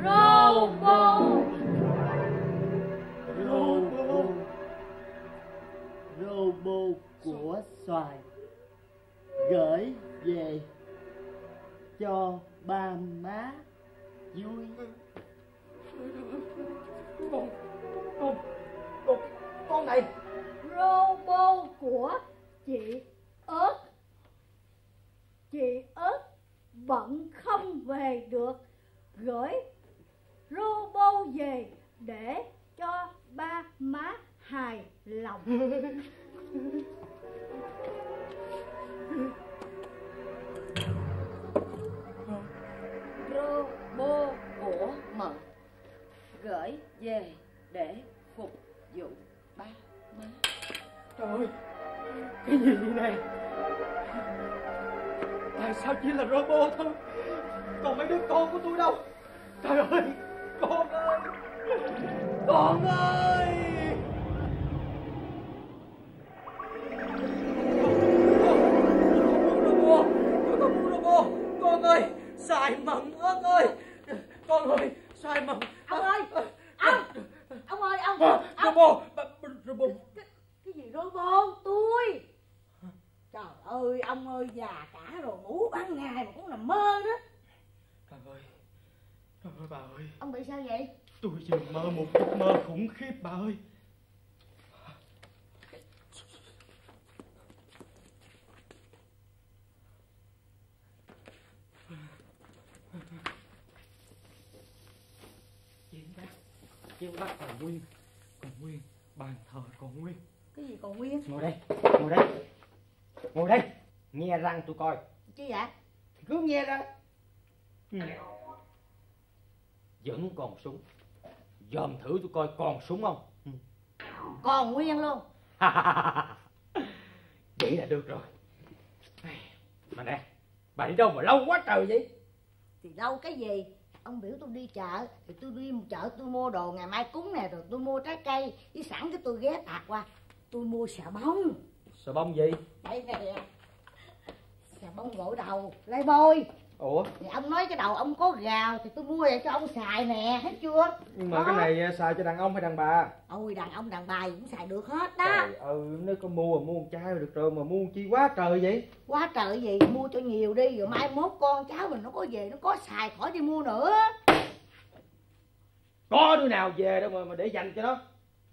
Robot của xoài gửi về cho ba má vui. Con này Robot của chị ớt. Chị ớt bận không về được, gửi robot về để cho ba má hài lòng. Robot của Mận gửi về để phục vụ ba má. Trời ơi, cái gì vậy này? Tại sao chỉ là robot thôi? Còn mấy đứa con của tôi đâu? Trời ơi, con ơi! Con ơi! Tôi không muốn robot! Con ơi! Xài Mận ớt ơi! Con ơi! Xài Mận! Ông ơi! Ông ơi! Robot! Cái gì robot? Tôi! Trời ơi, ông ơi, già cả rồi, ngủ ban ngày mà cũng nằm mơ đó. Trời ơi bà ơi! Ông bị sao vậy? Tôi vừa mơ một giấc mơ khủng khiếp bà ơi! Chiếc bát còn nguyên, bàn thờ còn nguyên. Cái gì còn nguyên? Ngồi đây, nghe răng tôi coi. Chứ vậy? Cứ nghe răng. Vẫn còn súng. Dòm thử tôi coi còn súng không. Còn nguyên luôn. Vậy là được rồi. Mà nè, bà đi đâu mà lâu quá trời vậy? Thì lâu cái gì? Ông biểu tôi đi chợ thì tôi đi chợ, tôi mua đồ ngày mai cúng nè, rồi tôi mua trái cây với sẵn cái tôi ghé tạt qua tôi mua xà bông. Xà bông gì? Đây nè, xà bông gội đầu lấy bôi. Ủa? Thì ông nói cái đầu ông có gào thì tôi mua vậy cho ông xài nè, thấy chưa? Nhưng mà cái này xài cho đàn ông hay đàn bà? Ôi đàn ông đàn bà cũng xài được hết đó. Trời ơi, nếu có mua mà mua một chai được rồi, mà mua chi quá trời vậy? Quá trời gì, mua cho nhiều đi, rồi mai mốt con cháu mình nó có về nó có xài khỏi đi mua nữa. Có đứa nào về đâu mà để dành cho nó.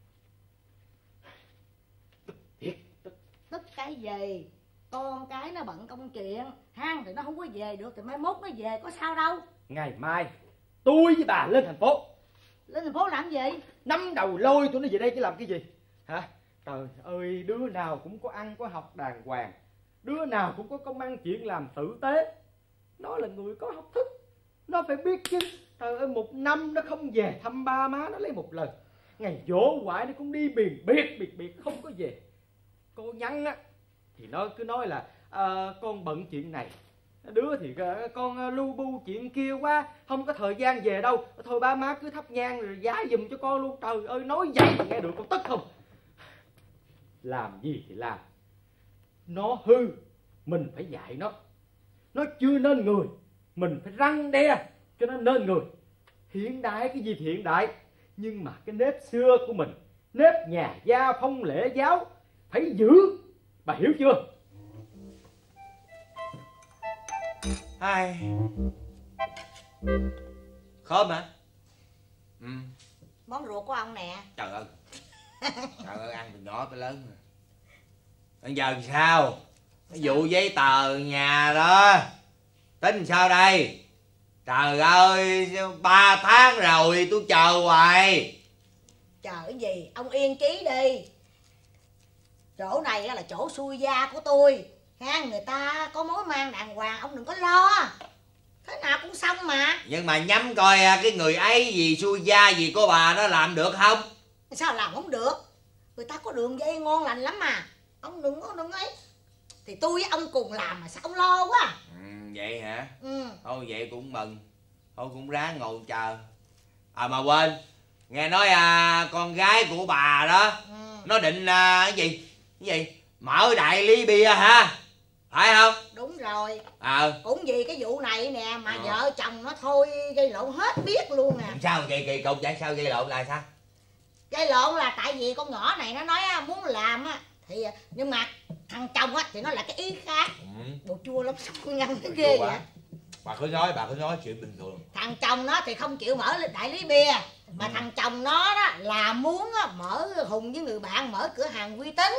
Tức cái gì? Con cái nó bận công chuyện hang thì nó không có về được, thì mai mốt nó về có sao đâu. Ngày mai tôi với bà lên thành phố. Lên thành phố làm gì? Nắm đầu lôi tụi nó về đây chứ làm cái gì hả? Trời ơi, đứa nào cũng có ăn có học đàng hoàng, đứa nào cũng có công ăn chuyện làm tử tế. Nó là người có học thức, nó phải biết chứ. Trời ơi, một năm nó không về thăm ba má nó lấy một lần. Ngày dỗ quải nó cũng đi biệt không có về. Cô nhắn á thì nó cứ nói là con bận chuyện này, đứa thì con lu bu chuyện kia quá, không có thời gian về đâu, thôi ba má cứ thắp nhang rồi giá giùm cho con luôn. Trời ơi, nói vậy mà nghe được con tức không? Làm gì thì làm, nó hư mình phải dạy nó chưa nên người mình phải răn đe cho nó nên người. Hiện đại cái gì thì hiện đại, nhưng mà cái nếp xưa của mình, nếp nhà gia phong lễ giáo phải giữ, bà hiểu chưa? Ai khóm hả? Món ruột của ông nè. Trời ơi, trời ơi, ăn từ nhỏ tới lớn rồi. Bây giờ sao? Cái vụ giấy tờ nhà đó tính sao đây? Trời ơi, 3 tháng rồi tôi chờ hoài. Chờ cái gì? Ông yên chí đi. Chỗ này là chỗ xui gia của tôi ha, người ta có mối mang đàng hoàng, ông đừng có lo, thế nào cũng xong mà. Nhưng mà nhắm coi cái người ấy gì xui gia gì của bà nó làm được không? Sao làm không được? Người ta có đường dây ngon lành lắm mà, ông đừng ấy. Thì tôi với ông cùng làm mà sao ông lo quá? Vậy hả? Thôi vậy cũng mừng, thôi cũng ráng ngồi chờ. Mà quên, nghe nói con gái của bà đó nó định cái gì mở đại lý bia hả, phải không? Đúng rồi. Cũng vì cái vụ này nè mà vợ chồng nó thôi gây lộn hết biết luôn nè. Sao vậy kỳ cục vậy? Sao gây lộn là sao? Gây lộn là tại vì con nhỏ này nó nói muốn làm á, thì nhưng mà thằng chồng á thì nó là cái ý khác. Đồ chua lắm, sao con ngâm cái ghê vậy? Bà cứ nói chuyện bình thường. Thằng chồng nó thì không chịu mở đại lý bia, mà thằng chồng nó đó là muốn mở Hùng với người bạn mở cửa hàng uy tín.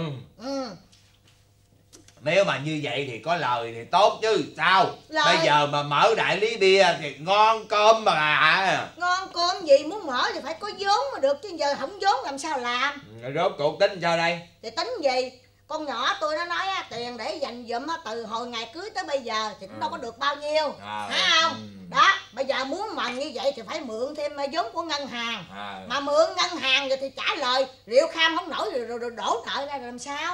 Nếu mà như vậy thì có lời thì tốt chứ sao? Lời... Bây giờ mà mở đại lý bia thì ngon cơm mà à. Ngon cơm gì, muốn mở thì phải có vốn mà được, chứ giờ không vốn làm sao làm. Rốt cuộc tính sao đây? Thì tính gì? Con nhỏ tôi nó nói tiền để dành dụm từ hồi ngày cưới tới bây giờ thì cũng đâu có được bao nhiêu, phải không? Đó, bây giờ muốn mần như vậy thì phải mượn thêm vốn của ngân hàng. Mà mượn ngân hàng rồi thì trả lời Rượu Kham không nổi rồi đổ nợ ra rồi làm sao?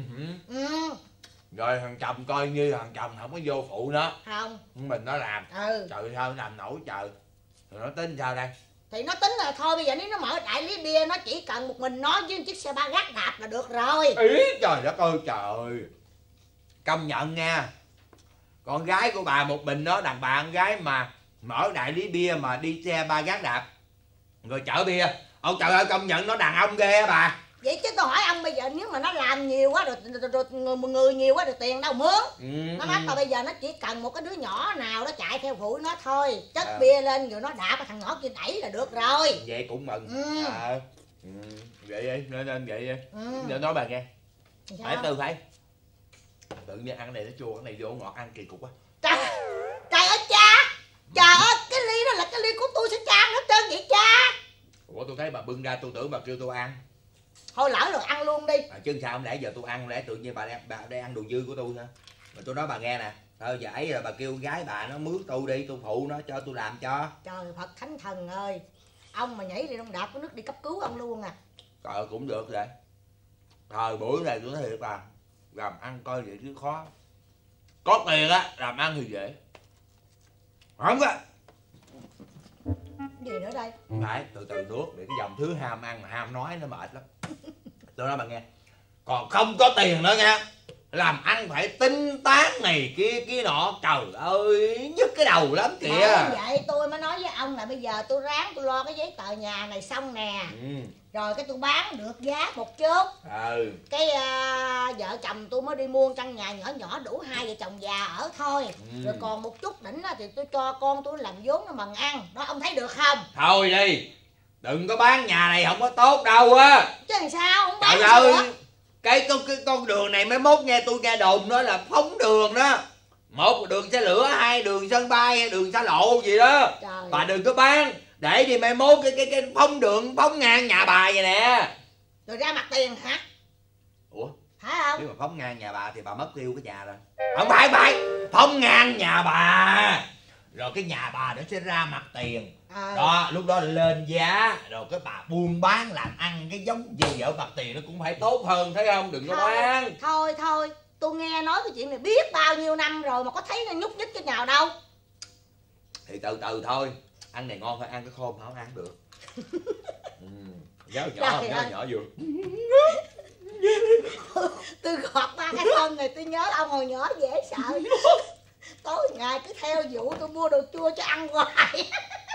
Rồi thằng chồng coi như thằng chồng không có vô phụ nó. Không. Mình nó làm. Trời sao nó làm nổi trời. Rồi nó tính sao đây? Thì nó tính là thôi bây giờ nếu nó mở đại lý bia nó chỉ cần một mình nó với chiếc xe ba gác đạp là được rồi. Ý trời đất ơi trời. Công nhận nha. Con gái của bà một mình nó, đàn bà con gái mà mở đại lý bia mà đi xe ba gác đạp rồi chở bia. Ông trời ơi, công nhận nó đàn ông ghê á bà. Vậy chứ tôi hỏi ông bây giờ nếu mà nó làm nhiều quá rồi người nhiều quá rồi tiền đâu mướn. Nó nói là bây giờ nó chỉ cần một cái đứa nhỏ nào đó chạy theo phụ nó thôi, chất bia lên rồi nó đạp thằng nhỏ kia đẩy là được rồi. Vậy cũng mừng. Vậy đi, nên vậy đi. Để nói bà nghe. Phải Tư phải. Tự nhiên ăn này nó chua, cái này vô ngọt ăn kỳ cục quá. Trời ơi cha. Trời ơi, cái ly đó là cái ly của tôi, sẽ cha ăn hết trơn vậy cha? Ủa tôi thấy bà bưng ra tôi tưởng bà kêu tôi ăn. Thôi lỡ rồi ăn luôn đi. Chứ sao không lẽ giờ tôi ăn, lẽ tự nhiên bà đang ăn đồ dư của tôi hả? Mà tôi nói bà nghe nè, thôi giờ ấy là bà kêu gái bà nó mướn tôi đi, tôi phụ nó cho tôi làm cho. Trời Phật Thánh Thần ơi, ông mà nhảy lên ông đạp có nước đi cấp cứu ông luôn à. Trời cũng được vậy. Thời buổi này tôi nói thiệt bà, làm ăn coi vậy chứ khó. Có tiền á làm ăn thì dễ. Không á. Gì nữa đây? Phải từ từ nước để cái dòng thứ ham ăn mà ham nói nó mệt lắm. Tôi nói bà nghe, còn không có tiền nữa nha, làm ăn phải tính toán này kia nọ, trời ơi nhức cái đầu lắm kìa. Vậy tôi mới nói với ông là bây giờ tôi ráng tôi lo cái giấy tờ nhà này xong nè, rồi cái tôi bán được giá một chút, cái vợ chồng tôi mới đi mua căn nhà nhỏ nhỏ đủ hai vợ chồng già ở thôi, rồi còn một chút đỉnh thì tôi cho con tôi làm vốn nó mần ăn đó, ông thấy được không? Thôi đi, đừng có bán nhà này không có tốt đâu á. Chứ làm sao không bán? Trời ơi, cái con đường này mới mốt nghe tôi nghe đồn đó là phóng đường đó, một đường xe lửa, hai đường sân bay, đường xa lộ gì đó. Trời, bà đừng có bán để đi mai mốt cái phóng đường phóng ngang nhà bà vậy nè, rồi ra mặt tiền hả? Ủa phải không? Nếu mà phóng ngang nhà bà thì bà mất tiêu cái nhà rồi. Không phải phóng ngang nhà bà rồi cái nhà bà nó sẽ ra mặt tiền. Đó lúc đó lên giá rồi cái bà buôn bán làm ăn cái giống gì vợ mặt tiền nó cũng phải tốt hơn, thấy không? Đừng có bán. Thôi tôi nghe nói cái chuyện này biết bao nhiêu năm rồi mà có thấy nó nhúc nhích cái nào đâu. Thì từ từ thôi, ăn này ngon thôi, ăn cái khôn không ăn được. Giáo nhỏ không, giáo nhỏ vừa. Tôi gọt ba cái thân này tôi nhớ ông hồi nhỏ dễ sợ. Tối ngày cứ theo vụ tôi mua đồ chua cho ăn hoài.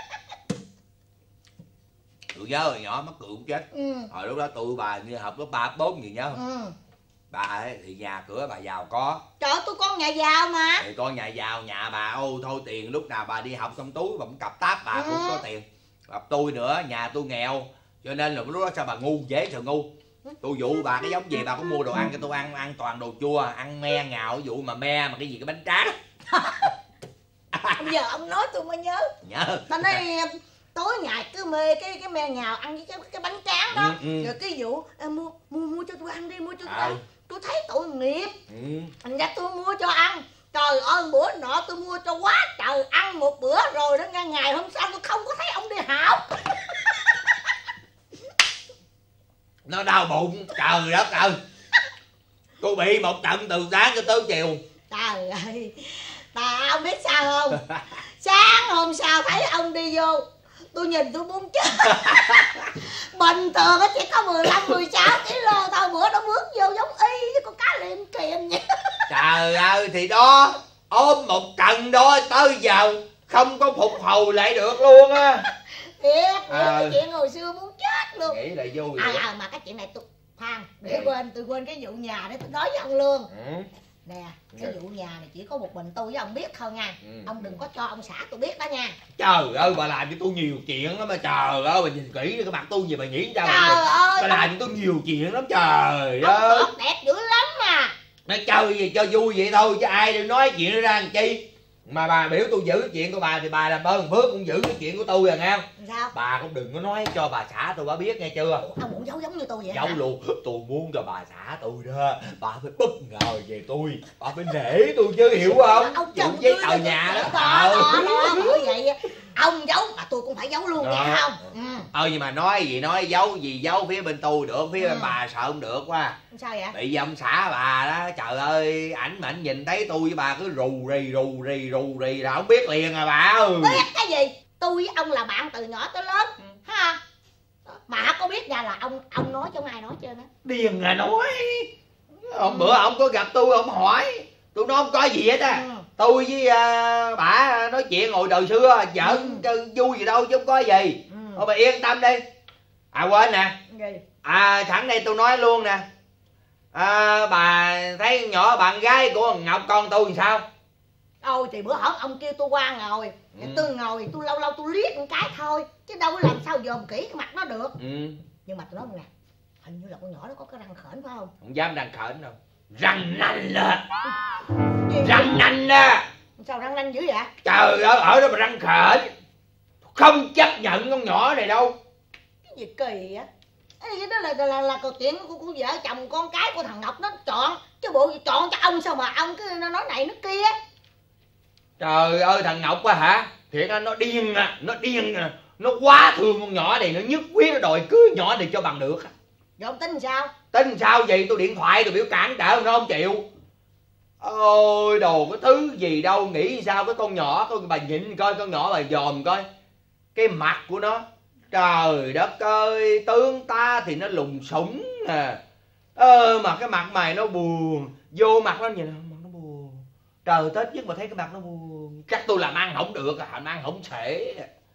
Tôi nhớ hồi nhỏ mắc cười cũng chết. Hồi lúc đó tụi bà như học lớp 3, 4 gì nhớ không? Bà ấy thì nhà cửa bà giàu có. Trời ơi, tôi con nhà giàu mà. Thì con nhà giàu, nhà bà thôi tiền lúc nào bà đi học trong túi bà cũng cặp táp bà cũng có tiền. Gặp tôi nữa, nhà tôi nghèo, cho nên là lúc đó sao bà ngu, dễ sợ ngu. Tôi dụ bà cái giống gì bà cũng mua đồ ăn cho tôi ăn toàn đồ chua, ăn me ngào, ví dụ mà me mà cái gì cái bánh tráng. Bây giờ ông nói tôi mới nhớ. Ta nói tối ngày cứ mê cái me ngào ăn với cái bánh tráng đó. Rồi cái vụ mua cho tôi ăn đi, mua cho tôi ăn. Tôi thấy tội nghiệp. Thành ra tôi mua cho ăn. Trời ơi bữa nọ tôi mua cho quá trời ăn một bữa rồi đó nghe, ngày hôm sau tôi không có thấy ông đi học. Nó đau bụng, trời đất ơi. Tôi bị một trận từ sáng cho tới chiều. Trời ơi, ông biết sao không? Sáng hôm sau thấy ông đi vô, tôi nhìn tôi muốn chết. Bình thường nó chỉ có 15-16 kg thôi, bữa nó bước vô giống y với con cá liệm kiềm vậy. Trời ơi, thì đó, ôm một trận đó tới giờ không có phục hồi lại được luôn á. Thiệt, cái chuyện hồi xưa muốn chết luôn. Nghĩ là vui mà cái chuyện này tôi khoan, để quên, tôi quên cái vụ nhà để tôi nói với ông luôn. Nè, cái vụ nhà này chỉ có một mình tôi với ông biết thôi nha. Ông đừng có cho ông xã tôi biết đó nha. Trời ơi, bà làm cho tôi nhiều chuyện lắm mà. Trời ơi, bà nhìn kỹ cái mặt tôi gì bà nghĩ sao? Trời ơi, bà làm cho tôi nhiều chuyện lắm. Trời ơi, ông đẹp dữ lắm mà. nói chơi gì cho vui vậy thôi chứ ai được nói chuyện nó ra làm chi. Mà bà biểu tôi giữ chuyện của bà thì bà làm ơn phước cũng giữ cái chuyện của tôi rồi nghe không? Sao? Bà cũng đừng có nói cho bà xã tôi bà biết nghe chưa? Ông cũng giấu giống như tôi vậy giấu hả? luôn. Tôi muốn cho bà xã tôi đó, bà phải bất ngờ về tôi, bà phải nể tôi chứ, hiểu không? Ông Vụ chồng giấy tờ nhà đó. đó, bởi vậy ông giấu mà tôi cũng phải giấu luôn nghe không? Nhưng mà nói gì giấu phía bên tôi được, phía bên bà sợ không được quá. Sao vậy? Bị ông xã bà đó, trời ơi, ảnh mà ảnh nhìn thấy tôi với bà cứ rù rì là không biết liền à bà ơi. Biết cái gì? Tôi với ông là bạn từ nhỏ tới lớn, ha? Mà có biết ra là ông nói cho ai nói chưa đó? Điền à nói. Hôm bữa ông có gặp tôi, ông hỏi tôi nói không có gì hết á. Tôi với bà nói chuyện hồi đời xưa, giỡn vui gì đâu chứ không có gì. Thôi bà yên tâm đi. Quên nè. Sẵn đây tôi nói luôn nè. Bà thấy nhỏ bạn gái của Ngọc con tôi làm sao? Ôi thì bữa hổm ông kêu tôi qua ngồi, tôi ngồi tôi lâu lâu tôi liếc một cái thôi, chứ đâu có làm sao dòm kỹ cái mặt nó được. Nhưng mà tôi nói nè, hình như là con nhỏ nó có cái răng khểnh phải không? Không dám răng khểnh đâu, răng nanh á. Răng nanh á. Sao răng nanh dữ vậy? Trời ơi, ở đó mà răng khểnh, không chấp nhận con nhỏ này đâu. Cái gì kỳ á? Cái đó là câu chuyện của vợ chồng con cái của thằng Ngọc nó chọn, chứ bộ chọn cho ông sao mà ông cứ nó nói này nó kia. Trời ơi, thằng Ngọc á hả? Thiệt á, nó điên à, nó quá thương con nhỏ này, nó nhất quyết nó đòi cưới nhỏ này cho bằng được. Rồi ông tính sao? Tính sao gì? Tôi điện thoại tôi biểu cản trở nó không chịu. Ôi đồ cái thứ gì đâu, nghĩ sao cái con nhỏ, bà nhìn coi con nhỏ, bà dòm coi cái mặt của nó. Trời đất ơi, tướng ta thì nó lùng sủng nè, mà cái mặt mày nó buồn, vô mặt nó nhìn mặt nó buồn. Trời Tết nhất mà thấy cái mặt nó buồn, chắc tôi làm ăn không được, làm ăn không thể.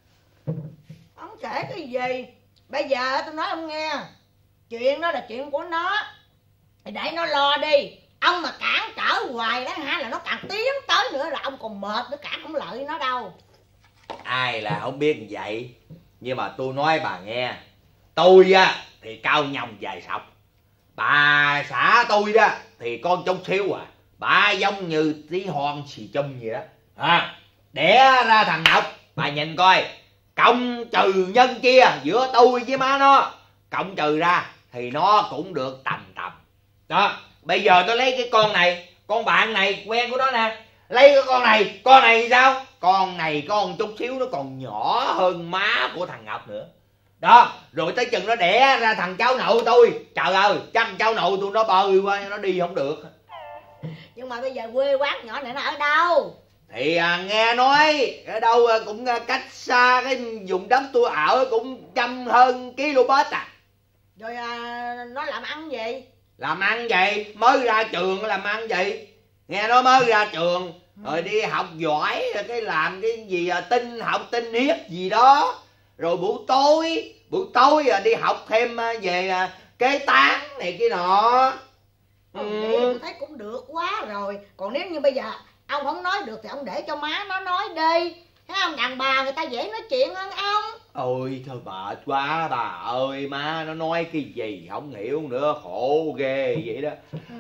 Ông kể cái gì? Bây giờ tôi nói ông nghe, chuyện đó là chuyện của nó, thì để nó lo đi. Ông mà cản trở hoài đó hả, là nó càng tiến tới nữa là ông còn mệt nữa, cản không lợi nó đâu. Ai là không biết như vậy, nhưng mà tôi nói bà nghe, tôi á thì cao nhồng dài sọc, bà xã tôi đó thì con trống xíu à, bà giống như tí hon xì chum vậy đó. Đẻ ra thằng Ngọc, bà nhìn coi, cộng trừ nhân kia giữa tôi với má nó, cộng trừ ra thì nó cũng được tầm đó. Bây giờ tôi lấy cái con này, con bạn này quen của nó nè, lấy cái con này thì sao? Con này con chút xíu nó còn nhỏ hơn má của thằng Ngọc nữa đó. Rồi tới chừng nó đẻ ra thằng cháu nội tôi, trời ơi, chắc cháu nội tôi nó bơi qua, nó đi không được. Nhưng mà bây giờ quê quán nhỏ này nó ở đâu? Thì nghe nói ở đâu cũng cách xa cái vùng đất tôi ở cũng 100 hơn km à. Rồi nó làm ăn gì? Làm ăn gì? Mới ra trường làm ăn gì? Nghe nói mới ra trường rồi đi học giỏi, cái làm cái gì tin học tinh hiếp gì đó. Rồi buổi tối đi học thêm về kế toán này kia nọ. Tôi thấy cũng được quá rồi. Còn nếu như bây giờ ông không nói được thì ông để cho má nó nói đi, thấy không? Đàn bà người ta dễ nói chuyện hơn ông. Ôi thôi mệt quá bà ơi, má nó nói cái gì không hiểu nữa, khổ ghê vậy đó.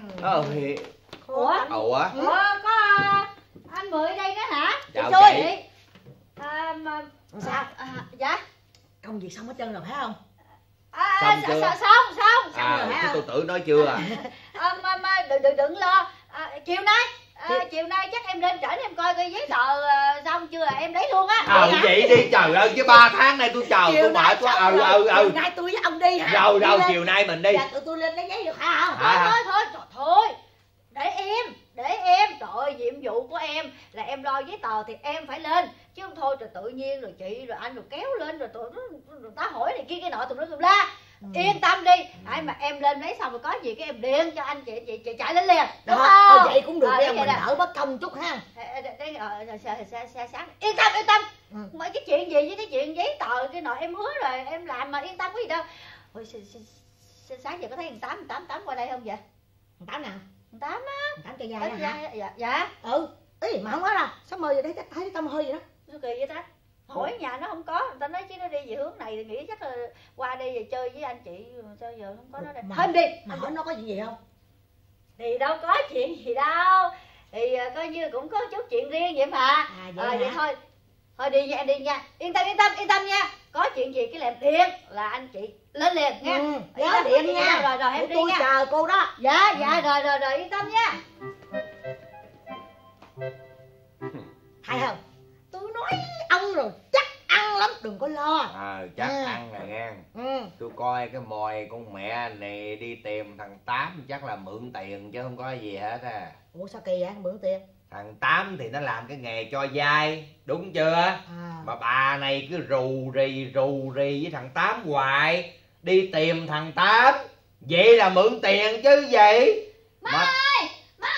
Ủa có anh Mười đây đó hả? Chào chị. Mà sao? Dạ Công việc xong hết trơn rồi phải không? Xong chưa? Xong À rồi, chứ tôi tưởng nói chưa à. Mà đừng lo. Chiều nay chắc em lên trển em coi cái giấy tờ xong chưa, em lấy luôn á. Vậy đi, trời ơi, chứ 3 tháng nay tôi chờ tôi mệt quá. Chiều nay tôi với ông đi hả? Đâu chiều nay mình đi. Dạ tụi tôi lên lấy giấy được hả? Thôi để em trời ơi, nhiệm vụ của em là em lo giấy tờ thì em phải lên, chứ không thôi rồi tự nhiên rồi chị rồi anh rồi kéo lên rồi tụi ta hỏi này kia cái nọ tụi nó tụi la. Yên tâm đi, mà em lên lấy xong rồi có gì cái em điện cho anh chị chạy lên liền, đúng không? Thôi vậy cũng được, mình đỡ bất công chút ha. Sáng yên tâm. Mấy cái chuyện gì với cái chuyện giấy tờ cái nọ em hứa rồi em làm mà, yên tâm có gì đâu. Hồi sáng giờ có thấy thằng Tám qua đây không vậy? Thằng Tám nào? Tám á. Tám cho dài Tám á hả? dạ. Dạ. Ừ. Ý mà không có đâu. Sao mơ vậy đấy thấy tao hơi gì đó. Sao kỳ vậy ta? Hỏi nhà nó không có, người ta nói chứ nó đi về hướng này thì nghĩ chắc là qua đây về chơi với anh chị, sao giờ không có nó đây. Thôi đi, mà hỏi nó có chuyện gì không? Thì đâu có chuyện gì đâu. Thì coi như cũng có chút chuyện riêng vậy mà. Vậy thôi. Thôi đi nha, đi nha. Yên tâm nha. Có chuyện gì cái làm điện là anh chị lên liền nha. Nhớ điện nha. Rồi em đi tôi nha. chờ cô đó. Dạ rồi yên tâm nha. Thấy không? Tôi nói ông rồi, chắc ăn lắm, đừng có lo. Chắc ăn rồi nghe. Tôi coi cái mồi con mẹ này đi tìm thằng Tám chắc là mượn tiền chứ không có gì hết à. Ủa sao kỳ vậy, mượn tiền? Thằng Tám thì nó làm cái nghề cho vay, đúng chưa? Mà bà này cứ rù rì với thằng Tám hoài, đi tìm thằng Tám, vậy là mượn tiền chứ gì. Má ơi má.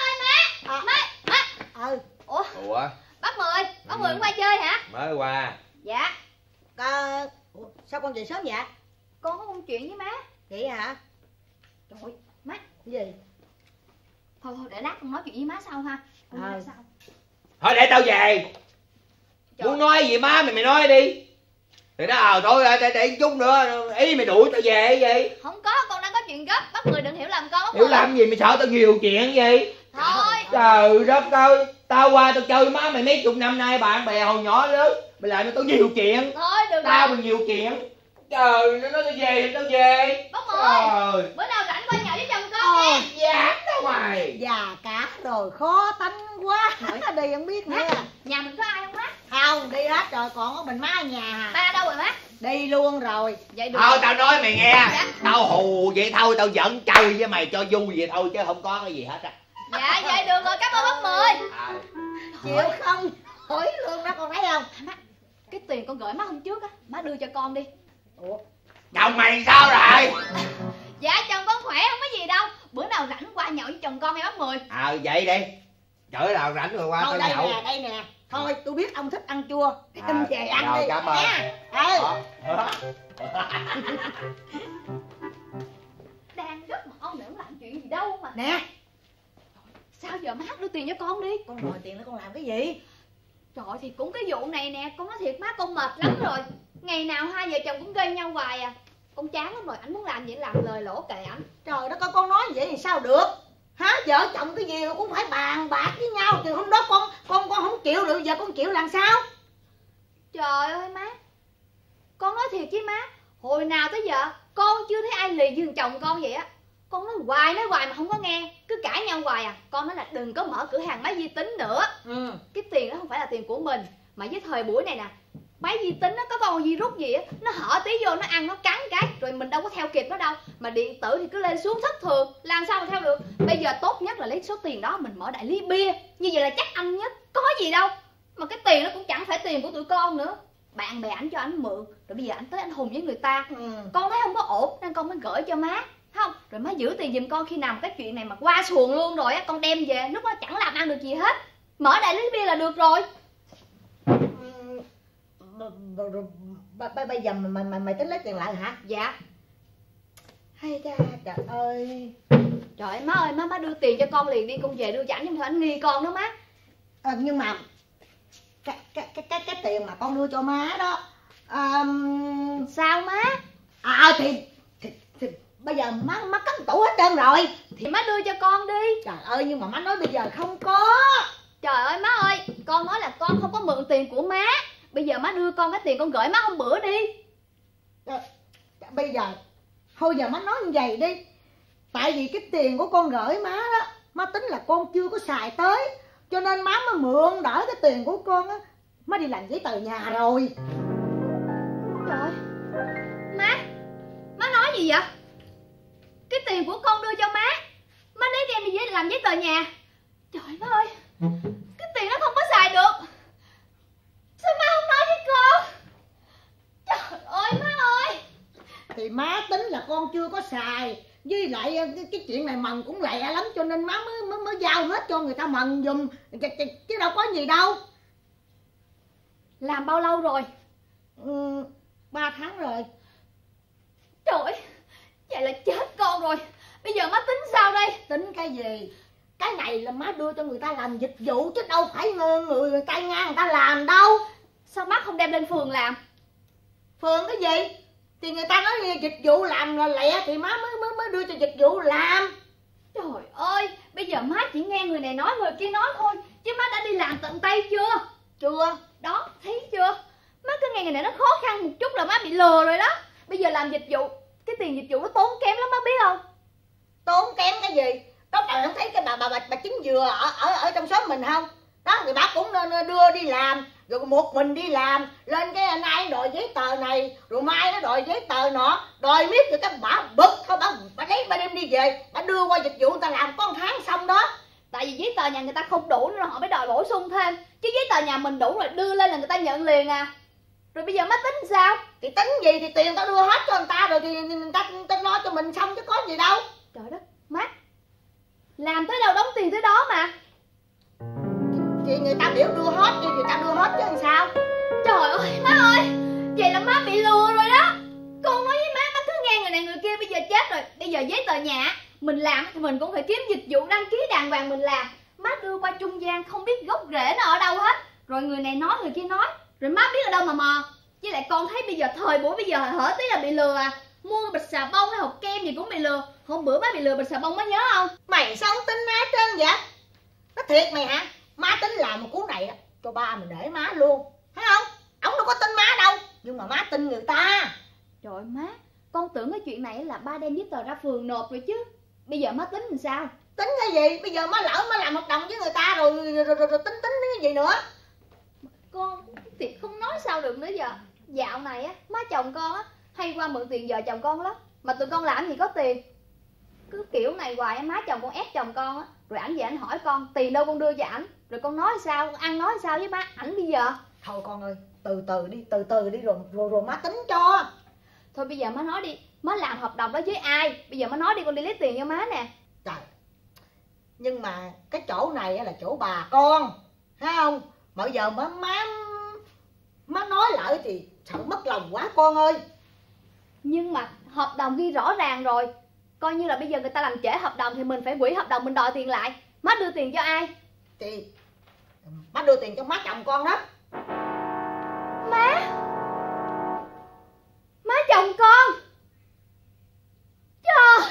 Ủa Bác Mười qua chơi hả? mới qua. Dạ. Ủa, sao con về sớm vậy? Con có công chuyện với má. Vậy hả? Trời ơi, Má. Cái gì? Thôi để lát con nói chuyện với má sau ha. Sau. Thôi để tao về. Muốn nói gì má mày nói đi. Thì nó thôi để chút nữa, ý mày đuổi tao về hay gì? Không có, con đang có chuyện gấp, bác Mười đừng hiểu lầm con. Hiểu làm gì mày sợ tao nhiều chuyện gì? Thôi. Trời đất ơi, tao qua tao chơi má mày mấy chục năm nay, bạn bè hồi nhỏ lớn, mày làm cho tao nhiều chuyện. Thôi được tao rồi. mà nhiều chuyện. Trời, nó nói tao về thì tao về. Bác Mười, bữa nào rảnh qua nhậu với chồng con nha. Dám đâu mày. Già cả rồi, khó tánh quá. Đi không biết nữa. Nhà mình có ai không má? Không, đi hết rồi, còn có mình má ở nhà hả? Ba đâu rồi má? Đi luôn rồi. Vậy được. Thôi tao nói mày nghe, tao hù vậy thôi, tao vẫn chơi với mày cho vui vậy thôi chứ không có cái gì hết á. Dạ vậy được rồi, cảm ơn bác Mười. Chịu không? Hỏi luôn đó, con thấy không? Má, cái tiền con gửi má hôm trước á, má đưa cho con đi. Ủa? Chồng mày sao rồi? Dạ chồng con khỏe không có gì đâu. Bữa nào rảnh qua nhậu với chồng con hay bác Mười. Vậy đi. Chở nào rảnh rồi qua Thôi tao nhậu. đây nè. Thôi tôi biết ông thích ăn chua. Em về ăn rồi, đi. cảm ơn. Đang rất mà ông đừng làm chuyện gì đâu mà. Nè. Sao giờ má đưa tiền cho con đi. Con đòi tiền để con làm cái gì? Trời ơi, thì cũng cái vụ này nè. Con nói thiệt má con mệt lắm rồi. Ngày nào hai vợ chồng cũng gây nhau hoài à. Con chán lắm rồi, ảnh muốn làm gì làm lời lỗ kệ ảnh. Trời đất ơi, con nói vậy thì sao được? Hả? Vợ chồng cái gì cũng phải bàn bạc với nhau. Chứ hôm đó con không chịu được, giờ con chịu làm sao? Trời ơi má, con nói thiệt với má, hồi nào tới giờ con chưa thấy ai lì giường chồng con vậy á. Con nói hoài mà không có nghe, cứ cãi nhau hoài à. Con nói là đừng có mở cửa hàng máy vi tính nữa. Cái tiền đó không phải là tiền của mình. Mà với thời buổi này nè, máy vi tính nó có con virus gì á, nó hở tí vô nó ăn nó cắn cái rồi mình đâu có theo kịp nó đâu. Mà điện tử thì cứ lên xuống thất thường, làm sao mà theo được. Bây giờ tốt nhất là lấy số tiền đó mình mở đại lý bia, như vậy là chắc ăn nhất, có gì đâu. Mà cái tiền nó cũng chẳng phải tiền của tụi con nữa. Bạn bè ảnh cho ảnh mượn, rồi bây giờ ảnh tới ảnh hùng với người ta. Con thấy không có ổn nên con mới gửi cho má, không? Rồi má giữ tiền giùm con, khi nào cái chuyện này mà qua xuồng luôn rồi á, con đem về, lúc đó chẳng làm ăn được gì hết. Mở đại lý bia là được rồi. Bây giờ mày tính lấy tiền lại hả? Dạ. Hay cha, trời ơi. Trời ơi, má đưa tiền cho con liền đi, con về đưa cho ảnh, nhưng mà ảnh nghi con đó má. Nhưng mà cái tiền mà con đưa cho má đó, sao má? Thì bây giờ má cất tủ hết trơn rồi. Thì má đưa cho con đi. Trời ơi, nhưng mà má nói bây giờ không có. Trời ơi má ơi, con nói là con không có mượn tiền của má. Bây giờ má đưa con cái tiền con gửi má hôm bữa đi. Bây giờ thôi giờ má nói như vậy đi. Tại vì cái tiền của con gửi má đó, má tính là con chưa có xài tới, cho nên má mới mượn đỡ cái tiền của con á. Má đi làm giấy tờ nhà rồi. Trời, má nói gì vậy? Cái tiền của con đưa cho má lấy đem đi làm giấy tờ nhà. Trời má ơi, cái tiền đó không có xài được. Sao má không nói với con? Trời ơi má ơi. Thì má tính là con chưa có xài, với lại cái chuyện này mần cũng lẹ lắm, cho nên má mới giao hết cho người ta mần giùm, chứ đâu có gì đâu. Làm bao lâu rồi? 3 tháng rồi. Trời ơi, vậy là chết con rồi. Bây giờ má tính sao đây? Tính cái gì? Cái này là má đưa cho người ta làm dịch vụ chứ đâu phải người tay ngang người ta làm đâu. Sao má không đem lên phường làm? Phường cái gì? Thì người ta nói dịch vụ làm là lẹ thì má mới đưa cho dịch vụ làm. Trời ơi, bây giờ má chỉ nghe người này nói người kia nói thôi, chứ má đã đi làm tận tay chưa? Chưa. Đó, thấy chưa? Má cứ nghe người này nó khó khăn một chút là má bị lừa rồi đó. Bây giờ làm dịch vụ, cái tiền dịch vụ nó tốn kém lắm má biết không? Tốn kém cái gì? Đó bà không thấy cái bà chính dừa ở trong xóm mình không? Đó thì bà cũng nên đưa đi làm, rồi một mình đi làm, lên cái nay đòi giấy tờ này, rồi mai nó đòi giấy tờ nọ, đòi miết rồi cái bà bực thôi, bà lấy bà đem đi về, bà đưa qua dịch vụ người ta làm có 1 tháng xong đó. Tại vì giấy tờ nhà người ta không đủ nên họ mới đòi bổ sung thêm, chứ giấy tờ nhà mình đủ rồi đưa lên là người ta nhận liền à. Rồi bây giờ má tính sao? Thì tính gì thì tiền tao đưa hết cho người ta rồi thì người ta lo cho mình xong chứ có gì đâu. Trời đất, má làm tới đâu đóng tiền tới đó mà. Thì người ta biểu đưa hết thì người ta đưa hết chứ làm sao. Trời ơi má ơi, vậy là má bị lừa rồi đó. Con nói với má cứ nghe người này người kia, bây giờ chết rồi. Bây giờ giấy tờ nhà mình làm thì mình cũng phải kiếm dịch vụ đăng ký đàng hoàng mình làm. Má đưa qua trung gian không biết gốc rễ nó ở đâu hết. Rồi người này nói người kia nói, rồi má biết ở đâu mà mò. Với lại con thấy bây giờ thời buổi bây giờ hở tí là bị lừa à. Mua bịch xà bông hay hộp kem gì cũng bị lừa. Hôm bữa má bị lừa bịch xà bông má nhớ không? Mày sao không tin má trơn vậy? Nó thiệt mày hả? Má tính làm một cú này đó, cho ba mình để má luôn, thấy không? Ổng đâu có tin má đâu, nhưng mà má tin người ta. Trời ơi má, con tưởng cái chuyện này là ba đem giấy tờ ra phường nộp rồi chứ. Bây giờ má tính làm sao? Tính cái gì? Bây giờ má lỡ má làm hợp đồng với người ta rồi tính cái gì nữa? Con thì không nói sao được nữa giờ. Dạo này á, má chồng con á hay qua mượn tiền vợ chồng con lắm. Mà tụi con làm gì có tiền. Cứ kiểu này hoài á, má chồng con ép chồng con á. Rồi ảnh về ảnh hỏi con tiền đâu con đưa cho ảnh. Rồi con nói sao, con ăn nói sao với má ảnh bây giờ. Thôi con ơi, từ từ đi rồi má tính cho. Thôi bây giờ má nói đi, má làm hợp đồng đó với ai? Bây giờ má nói đi, con đi lấy tiền cho má nè. Trời, nhưng mà cái chỗ này là chỗ bà con, thấy không? Mà bây giờ má nói lại thì sợ mất lòng quá con ơi. Nhưng mà hợp đồng ghi rõ ràng rồi. Coi như là bây giờ người ta làm trễ hợp đồng thì mình phải hủy hợp đồng, mình đòi tiền lại. Má đưa tiền cho ai? Thì má đưa tiền cho má chồng con đó. Má chồng con. Trời.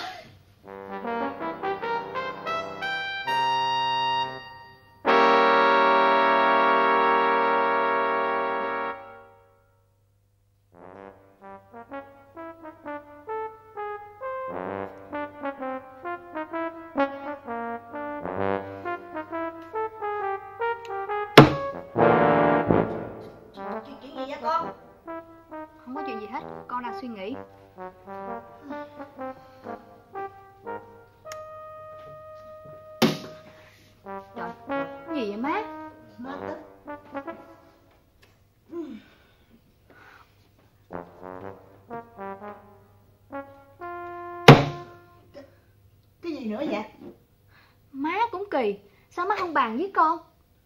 Chuyện gì vậy con? Không có chuyện gì hết, con đang suy nghĩ. Trời, cái gì vậy má? Má tức. Cái gì nữa vậy? Má cũng kỳ, sao má không bàn với con?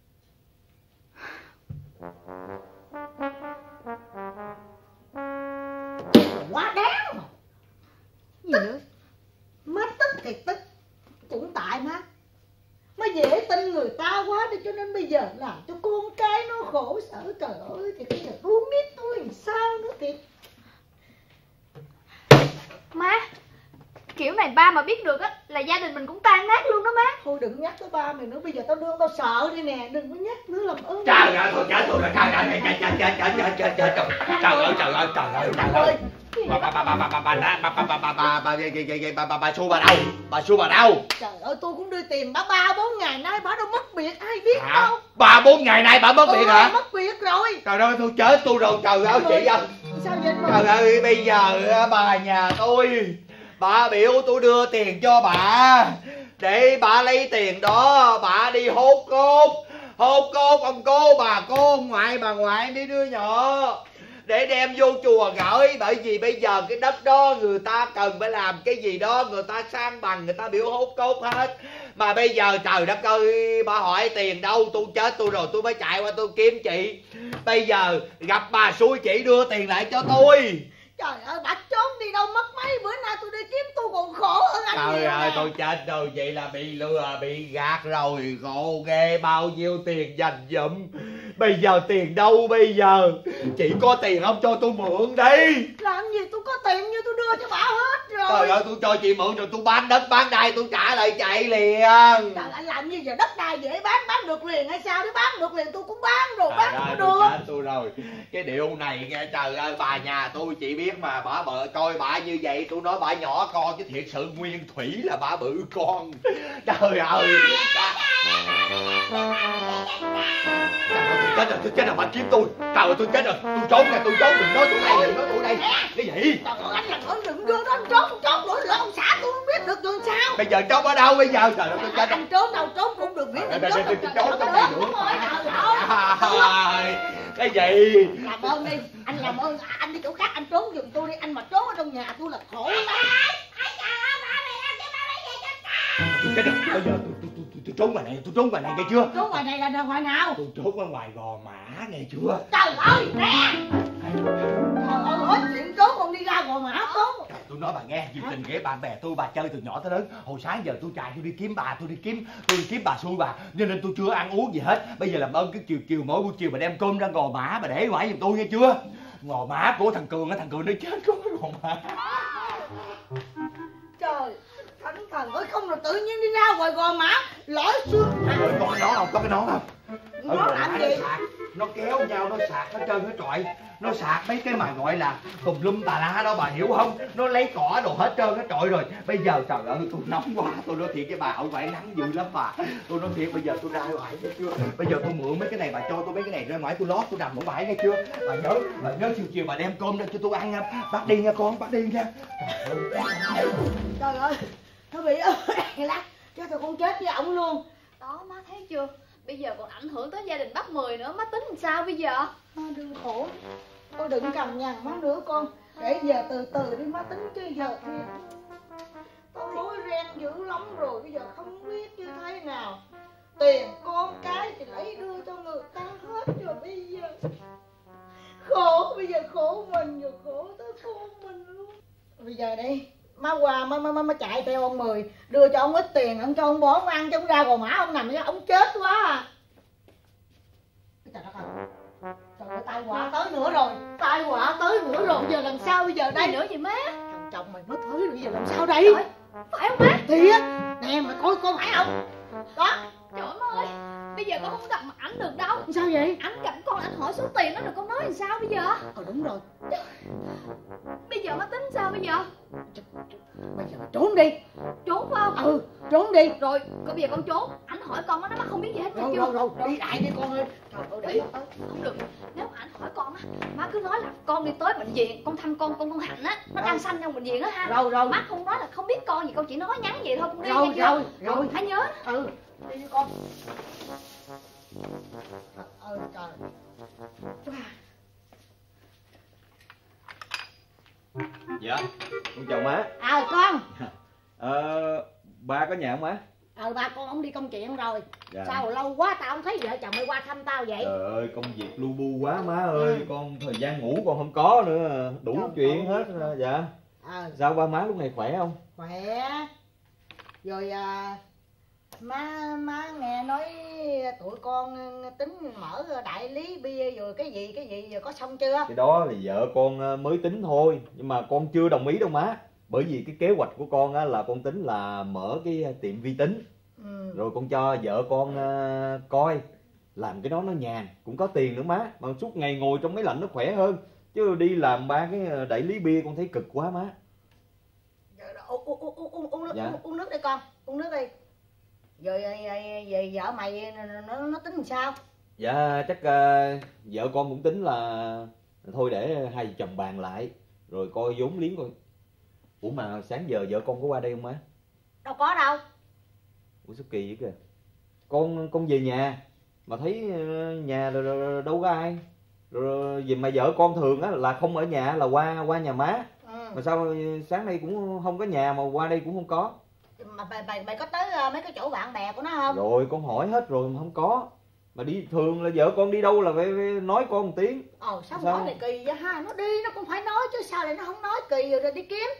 Quá đáng mà. Gì nữa? Má tức thì tức. Cũng tại má dễ tin người ta quá đi, cho nên bây giờ làm cho con cái nó khổ sở. Trời ơi, thì bây giờ tôi không biết tôi làm sao nữa thiệt. Má, kiểu này ba mà biết được á là gia đình mình cũng tan nát luôn đó má. Thôi đừng nhắc tới ba mày nữa, bây giờ tao sợ đi nè, đừng có nhắc nữa làm ơn. Trời ơi, thôi chết tôi rồi, trời ơi, trời ơi. Bà xui bà đâu? Trời ơi, tôi cũng đưa tiền bà 3-4 ngày nay bà đâu mất biệt, ai biết đâu. 3-4 ngày nay bà mất biệt hả? Mất biệt rồi. Trời ơi, thôi chết tôi rồi, trời ơi chị ơi. Sao vậy? Trời ơi, bây giờ bà nhà tôi, bà biểu tôi đưa tiền cho bà để bà lấy tiền đó bà đi hốt cốt ông cô bà cô ông ngoại bà ngoại mấy đứa nhỏ để đem vô chùa gửi. Bởi vì bây giờ cái đất đó người ta cần phải làm cái gì đó, người ta sang bằng, người ta biểu hốt cốt hết. Mà bây giờ trời đất ơi, bà hỏi tiền đâu, tôi chết tôi rồi, tôi mới chạy qua tôi kiếm chị. Bây giờ gặp bà xui chị đưa tiền lại cho tôi. Trời ơi, bà trốn đi đâu mất mấy bữa nay tôi đi kiếm tôi còn khổ hơn anh Trời nhiều ơi nè. tôi chết rồi, vậy là bị lừa bị gạt rồi, khổ ghê. Bao nhiêu tiền dành dụm, bây giờ tiền đâu bây giờ? Chỉ có tiền không cho tôi mượn đi. Làm gì tôi có tiền như tôi đưa cho bà hết rồi. Trời ơi tôi cho chị mượn rồi tôi bán đất bán đai tôi trả lại chạy liền. Trời anh làm gì giờ đất đai dễ bán được liền hay sao? Nếu bán được liền tôi cũng bán rồi, Trời bán ơi cũng tôi được. chết tôi rồi. Cái điệu này nghe, trời ơi bà nhà tôi chị biết mà, bà bợ coi bà như vậy tôi nói bà nhỏ con chứ thiệt sự nguyên thủy là bà bự con. Trời ơi. Tôi chết rồi bà kiếm tôi. Trời ơi tôi chết rồi, tôi trốn nè, tôi trốn, đừng nói tôi đây, đừng nói tôi đây. Cái gì? Trời ơi anh làm ơn đừng vô đó, anh trốn lỗi là ông xã tôi không biết được rồi sao. Bây giờ trốn ở đâu bây giờ? Trời ơi tôi chết rồi. Anh trốn đâu trốn cũng được, miễn đừng trốn Trốn trong đây nữa. Cái gì? Làm ơn đi, anh làm ơn anh đi chỗ khác anh trốn giùm tôi đi, anh mà trốn ở trong nhà tôi là khổ lắm. Tôi chết rồi, bây giờ tôi trốn ngoài này, tôi trốn ngoài này nghe chưa? Trốn ngoài này là ngoài nào? Tôi trốn ở ngoài Gò Mã nghe chưa? Trời ơi nè. Trời ơi hết chuyện trốn còn đi ra Gò Mã trốn. Trời, tôi nói bà nghe, vì tình nghĩa bạn bè tôi bà chơi từ nhỏ tới lớn. Hồi sáng giờ tôi chạy tôi đi kiếm bà, tôi đi kiếm bà xui bà, cho nên tôi chưa ăn uống gì hết. Bây giờ làm ơn cái chiều mỗi buổi chiều bà đem cơm ra Gò Mã bà để ngoài giùm tôi nghe chưa? Gò Mã của thằng Cường á, thằng Cường nó chết có Gò Mã. Trời, thằng thần ơi không là tự nhiên đi ra ngoài Gò Mã lỡ xương. Có cái nón không? Có cái nón không? Ở Nó Gò làm Mã gì? nó sạc, nó kéo nhau, nó sạc, nó trơn nó trọi, nó sạc mấy cái mà gọi là tùm lum tà la đó bà hiểu không? Nó lấy cỏ đồ hết trơn nó trọi rồi. Bây giờ trời ơi tôi nóng quá, tôi nói thiệt với bà ở ngoài nắng dữ lắm bà. Tôi nói thiệt bây giờ tôi ra ngoài nghe chưa? Bây giờ tôi mượn mấy cái này bà cho tôi mấy cái này ra ngoài tôi lót tôi nằm ở ngoài nghe chưa? Bà nhớ chiều bà đem cơm ra cho tôi ăn nha. Bắt đi nha con, bắt đi nha. Trời ơi, nó bị ơi lắm, cho tụi con chết với ổng luôn. Đó má thấy chưa, bây giờ còn ảnh hưởng tới gia đình bác Mười nữa, má tính làm sao bây giờ? Đừng khổ, tôi đừng cầm nhằn má nữa con. Để giờ từ từ đi má tính chứ giờ thì tôi rối ren dữ lắm rồi, bây giờ không biết như thế nào. Tiền con cái thì lấy đưa cho người ta hết rồi, bây giờ khổ, bây giờ khổ mình rồi khổ tới con mình luôn. Bây giờ đi má qua má chạy theo ông Mười đưa cho ông ít tiền, ông cho ông bỏ ông ăn cho ông ra Gò Mã ông nằm với ông chết quá à. Trời đất ơi, trời ơi tai họa tới nữa rồi, tai họa tới nữa rồi, giờ làm sao bây giờ đây nữa vậy má? Thằng chồng mày nó tới rồi, giờ làm sao đây? Trời, phải không má? Thiệt nè mày coi con phải không? Đó. Trời ơi, bây giờ con không gặp mặt ảnh được đâu. Sao vậy? Ảnh gặp con ảnh hỏi số tiền đó rồi con nói làm sao bây giờ? Đúng rồi. Bây giờ má tính sao bây giờ? Bây giờ trốn đi. Trốn phải không? Ừ, trốn đi. Rồi, còn bây giờ con trốn, ảnh hỏi con đó nó không biết gì hết Rồi, chưa? rồi, đi đại đi con ơi. Trời ơi, để không được. Nếu ảnh hỏi con á, má cứ nói là con đi tới bệnh viện, con thăm con Hạnh á, nó đang sanh trong bệnh viện á ha. Rồi. Má không nói là không biết con gì, con chỉ nói nhắn vậy thôi, con đi rồi, chưa? rồi. Má nhớ. Ừ, đi đi con. Trời. Dạ, con chào má. Con. Ba có nhà không má? Ba con ông đi công chuyện rồi. Dạ. Sao lâu quá tao không thấy vợ chồng mày qua thăm tao vậy? Trời ơi, công việc lu bu quá má ơi, con thời gian ngủ con không có nữa, đủ chuyện hết. Dạ. Sao ba má lúc này khỏe không? Khỏe. Rồi má nghe nói tụi con tính mở đại lý bia rồi cái gì rồi có xong chưa? Cái đó là vợ con mới tính thôi, nhưng mà con chưa đồng ý đâu má. Bởi vì cái kế hoạch của con á, là con tính là mở cái tiệm vi tính. Rồi con cho vợ con coi làm cái đó nó nhàn, cũng có tiền nữa má. Mà suốt ngày ngồi trong máy lạnh nó khỏe hơn. Chứ đi làm ba cái đại lý bia con thấy cực quá má. Uống nước đi con, uống nước đi. Rồi vợ mày nó tính làm sao? Dạ chắc vợ con cũng tính là thôi để hai vợ chồng bàn lại rồi coi vốn liếng coi. Ủa mà sáng giờ vợ con có qua đây không má? Đâu có đâu. Ủa sao kỳ vậy kìa. Con về nhà mà thấy nhà rồi đâu có ai. Rồi vì mà vợ con thường á là không ở nhà là qua nhà má. Mà sao sáng nay cũng không có nhà mà qua đây cũng không có. Mà mày có tới mấy cái chỗ bạn bè của nó không? Rồi con hỏi hết rồi mà không có. Mà đi thường là vợ con đi đâu là phải nói con một tiếng. Sao hỏi này kỳ vậy ha, nó đi nó cũng phải nói chứ sao lại nó không nói, kỳ rồi đi kiếm.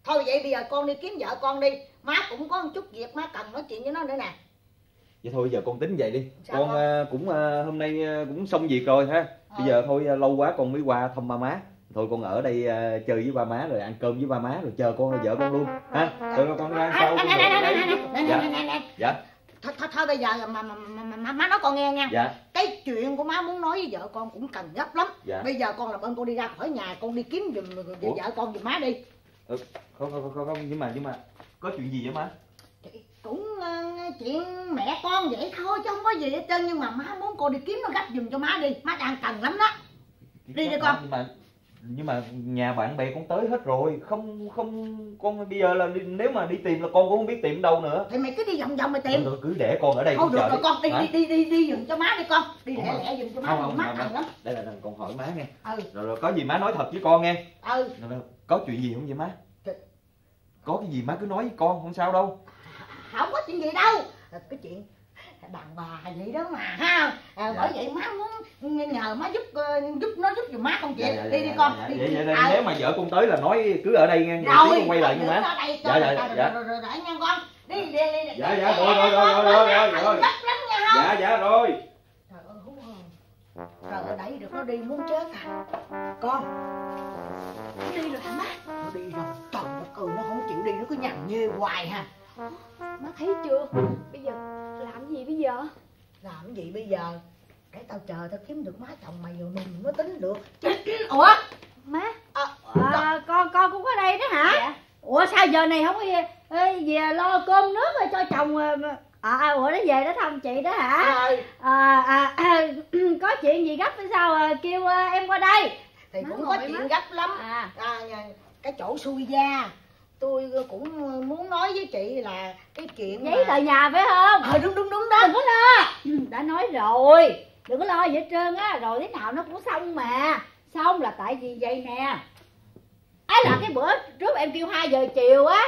Thôi vậy bây giờ con đi kiếm vợ con đi. Má cũng có một chút việc má cần nói chuyện với nó nữa nè. Vậy thôi giờ con tính vậy đi. Sao Con cũng hôm nay cũng xong việc rồi ha. Bây giờ thôi lâu quá con mới qua thăm ba má. Thôi con ở đây chơi với ba má rồi ăn cơm với ba má rồi chờ con vợ con luôn ha. Rồi con ra sau. Dạ. Thôi bây giờ mà má nói con nghe nha. Dạ. Cái chuyện của má muốn nói với vợ con cũng cần gấp lắm. Dạ. Bây giờ con làm ơn con đi ra khỏi nhà, con đi kiếm giùm vợ con giùm má đi. Không nhưng mà có chuyện gì vậy má? Cũng chuyện mẹ con vậy thôi chứ không có gì hết trơn, nhưng mà má muốn con đi kiếm nó gấp giùm cho má đi, má đang cần lắm đó. Đi đi con. Nhưng mà nhà bạn bè con tới hết rồi, không con bây giờ là nếu mà đi tìm là con cũng không biết tìm đâu nữa. Thì mày cứ đi vòng vòng mày tìm. Rồi, cứ để con ở đây. Thôi được rồi con đi giùm cho má đi con. Đi lẹ giùm cho má, má cần lắm. Đây là con hỏi má nghe. Ừ. Rồi có gì má nói thật với con nghe. Ừ. Rồi, có chuyện gì không vậy má? Có cái gì má cứ nói với con, không sao đâu. Không có chuyện gì đâu. Cái chuyện đàn bà vậy đó mà ha. Bởi vậy má muốn nhờ má giúp nó giúp giùm má con chuyện. Đi con. Vậy nếu mà vợ con tới là nói cứ ở đây nghe, rồi tí con quay lại nha má. Dạ. Rồi nha con. Đi. Dạ rồi. Gấp lắm nha. Dạ rồi. Trời ơi hú hồn. Trời ơi đẩy được nó đi muốn chết à. Con. Nó đi rồi hả má? Nó đi rồi. Trời ơi nó không chịu đi, nó cứ nhằn nhê hoài ha. Má thấy chưa? Bây giờ làm gì bây giờ? Làm gì bây giờ? Để tao chờ tao kiếm được má chồng mày rồi mình mới tính được. Ủa? Má? Con cũng ở đây đó hả? Dạ. Ủa sao giờ này không về lo cơm nước rồi cho chồng ủa nó về đó thăm chị đó hả? Có chuyện gì gấp hay sao kêu em qua đây? Thì cũng có chuyện gấp lắm. Cái chỗ xui da tôi cũng muốn nói với chị là cái chuyện giấy tờ nhà phải không? Đúng đó. Đừng có lo. Đã nói rồi, đừng có lo gì hết trơn á, rồi thế nào nó cũng xong mà. Xong là tại vì vậy nè. Là cái bữa trước em kêu 2 giờ chiều á.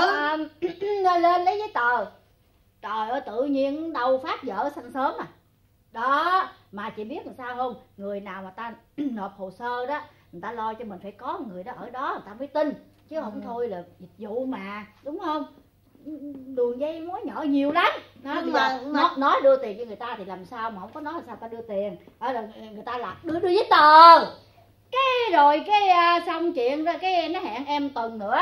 Lên lấy giấy tờ. Trời ơi tự nhiên đâu phát vợ sanh sớm à. Đó, mà chị biết làm sao không? Người nào mà ta nộp hồ sơ đó, người ta lo cho mình phải có người đó ở đó người ta mới tin. Chứ không thôi là dịch vụ mà, đúng không? Đường dây mối nhỏ nhiều lắm. Nói đưa tiền cho người ta thì làm sao mà không có nói là sao ta đưa tiền. Người ta là đưa giấy tờ. Cái rồi xong chuyện rồi cái nó hẹn em tuần nữa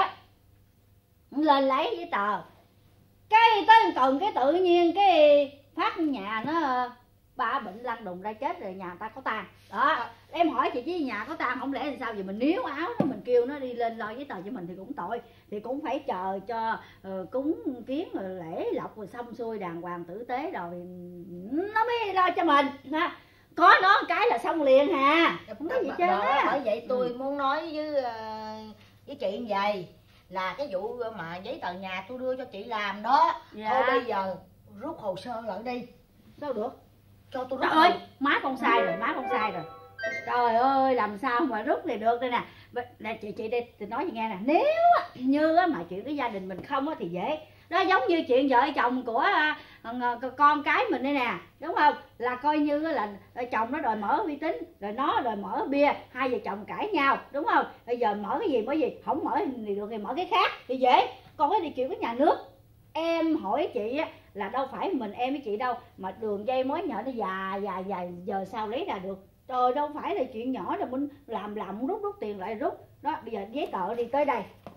lên lấy giấy tờ. Cái tới tuần cái tự nhiên cái phát nhà nó ba bệnh lăn đùng ra chết rồi, nhà người ta có tang đó. Em hỏi chị chứ nhà có tang không lẽ làm sao vậy, mình níu áo nó mình kêu nó đi lên lo giấy tờ cho mình thì cũng tội, thì cũng phải chờ cho cúng kiến rồi lễ lộc rồi xong xuôi đàng hoàng tử tế rồi nó mới lo cho mình ha. Có nó cái là xong liền hà, không có gì trơn á. Bởi vậy tôi muốn nói với chị như vậy là cái vụ mà giấy tờ nhà tôi đưa cho chị làm đó. Thôi bây giờ rút hồ sơ lại đi. Sao được? Cho tôi rút. Trời ơi, má con sai rồi. Trời ơi, làm sao mà rút thì được đây nè. Chị đây thì nói gì nghe nè, nếu như mà chuyện cái gia đình mình không thì dễ. Đó giống như chuyện vợ chồng của con cái mình đây nè, đúng không? Là coi như là chồng nó đòi mở uy tín, rồi nó đòi mở bia, hai vợ chồng cãi nhau, đúng không? Bây giờ mở cái gì mở gì, không mở thì được thì mở cái khác thì dễ. Còn cái điều chuyện của nhà nước, em hỏi chị á, là đâu phải mình em với chị đâu mà đường dây mối nhỏ nó dài giờ sao lấy ra được. Trời, đâu phải là chuyện nhỏ đâu, mình làm rút tiền lại rút. Đó, bây giờ giấy tờ đi tới đây.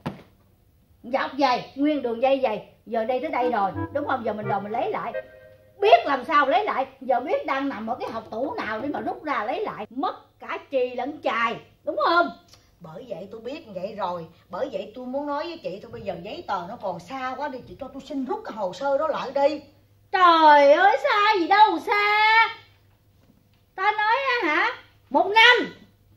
Dọc dày, nguyên đường dây dày, giờ đây tới đây rồi, đúng không? Giờ mình đòi mình lấy lại. Biết làm sao lấy lại, giờ biết đang nằm ở cái hộc tủ nào để mà rút ra lấy lại. Mất cả chì lẫn chài, đúng không? Bởi vậy tôi biết vậy rồi. Bởi vậy tôi muốn nói với chị thôi, bây giờ giấy tờ nó còn xa quá, đi chị cho tôi xin rút cái hồ sơ đó lại đi. Trời ơi xa gì đâu xa. Ta nói hả 1 năm.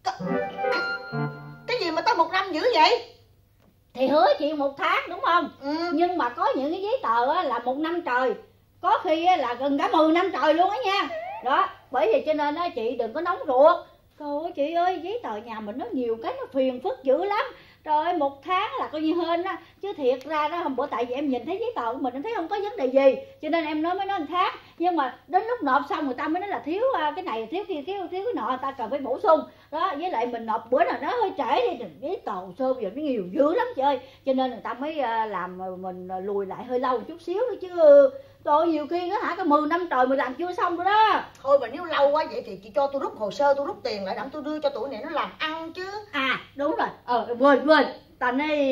Cái gì mà tới 1 năm dữ vậy? Thì hứa chị 1 tháng đúng không? Nhưng mà có những cái giấy tờ là 1 năm trời, có khi là gần cả 10 năm trời luôn á nha. Đó, bởi vì cho nên chị đừng có nóng ruột. Trời ơi chị ơi, giấy tờ nhà mình nó nhiều cái nó phiền phức dữ lắm. Trời ơi 1 tháng là coi như hên á. Chứ thiệt ra đó hôm bữa tại vì em nhìn thấy giấy tờ của mình em thấy không có vấn đề gì, cho nên em mới nói 1 tháng. Nhưng mà đến lúc nộp xong người ta mới nói là thiếu cái này, thiếu kia, thiếu cái nọ, người ta cần phải bổ sung đó. Với lại mình nộp bữa nào nó hơi trễ đi, giấy tờ hồ sơ bây giờ nó nhiều dữ lắm chị ơi, cho nên người ta mới làm mình lùi lại hơi lâu chút xíu nữa chứ. Trời, nhiều khi nó hả cả 10 năm trời mình làm chưa xong rồi đó. Thôi mà nếu lâu quá vậy thì chị cho tôi rút hồ sơ, tôi rút tiền lại đặng tôi đưa cho tụi này nó làm ăn chứ. À đúng rồi, quên ta này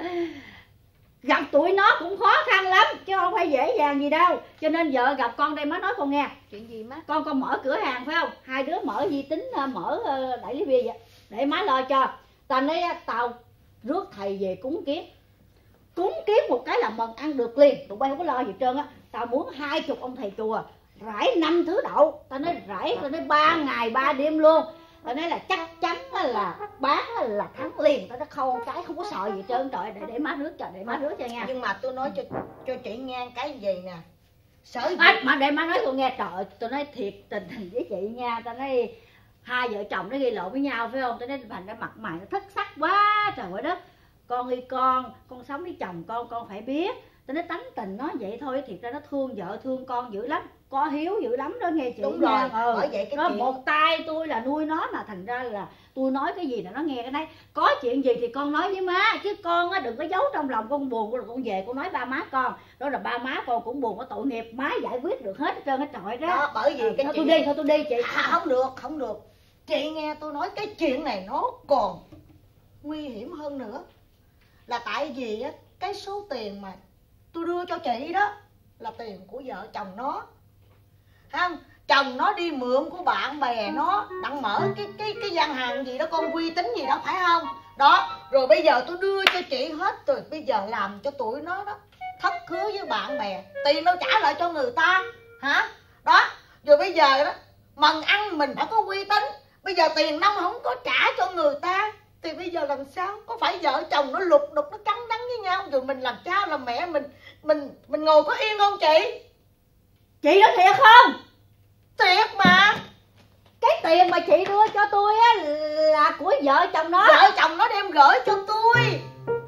gặp tụi nó cũng khó khăn lắm chứ không phải dễ dàng gì đâu. Cho nên vợ gặp con đây má nói con nghe. Chuyện gì má? Con mở cửa hàng phải không? Hai đứa mở vi tính, mở đại lý bia vậy để má lo cho. Ta nói tao rước thầy về cúng kiến một cái là mần ăn được liền, tụi bay không có lo gì trơn á. Tao muốn 20 ông thầy chùa rải 5 thứ đậu, tao nói rải, tao nói 3 ngày 3 đêm luôn. Tao nói là chắc chắn là bán là thắng liền. Tao nói không cái không có sợ gì trơn. Trời, để má rước cho, để má rước cho nha. Nhưng mà tôi nói cho chị nghe cái gì nè, sở mà để má nói tôi nghe. Trời ơi, tôi nói thiệt tình với chị nha. Tao nói hai vợ chồng nó gây lộn với nhau phải không? Tao nói thành ra mặt mày nó thất sắc quá trời ơi đất. Con ơi con sống với chồng con phải biết. Tao nói tánh tình nó vậy thôi, thiệt ra nó thương vợ thương con dữ lắm, có hiếu dữ lắm đó nghe chị. Đúng rồi, bởi vậy cái nó chuyện... một tay tôi là nuôi nó, mà thành ra là tôi nói cái gì là nó nghe cái đấy. Có chuyện gì thì con nói với má, chứ con á đừng có giấu trong lòng. Con buồn rồi con về con nói ba má con, đó là ba má con cũng buồn, có tội nghiệp, má giải quyết được hết trơn hết trọi đó. Đó, bởi vì cái thôi chuyện... tôi đi chị. Không được chị nghe tôi nói, cái chuyện này nó còn nguy hiểm hơn nữa. Là tại vì á, cái số tiền mà tôi đưa cho chị đó là tiền của vợ chồng nó, không? Chồng nó đi mượn của bạn bè nó đặng mở cái gian hàng gì đó, con uy tín gì đó phải không? Đó, rồi bây giờ tôi đưa cho chị hết rồi, bây giờ làm cho tụi nó đó thất hứa với bạn bè, tiền đâu trả lại cho người ta hả? Đó, rồi bây giờ đó mần ăn mình phải có uy tín, bây giờ tiền nông không có trả cho người ta thì bây giờ làm sao? Có phải vợ chồng nó lục đục nó cắn đắng với nhau, rồi mình làm cha làm mẹ mình ngồi có yên không chị? Chị nói thiệt không? Thiệt mà. Cái tiền mà chị đưa cho tôi á là của vợ chồng nó. Vợ chồng nó đem gửi cho tôi.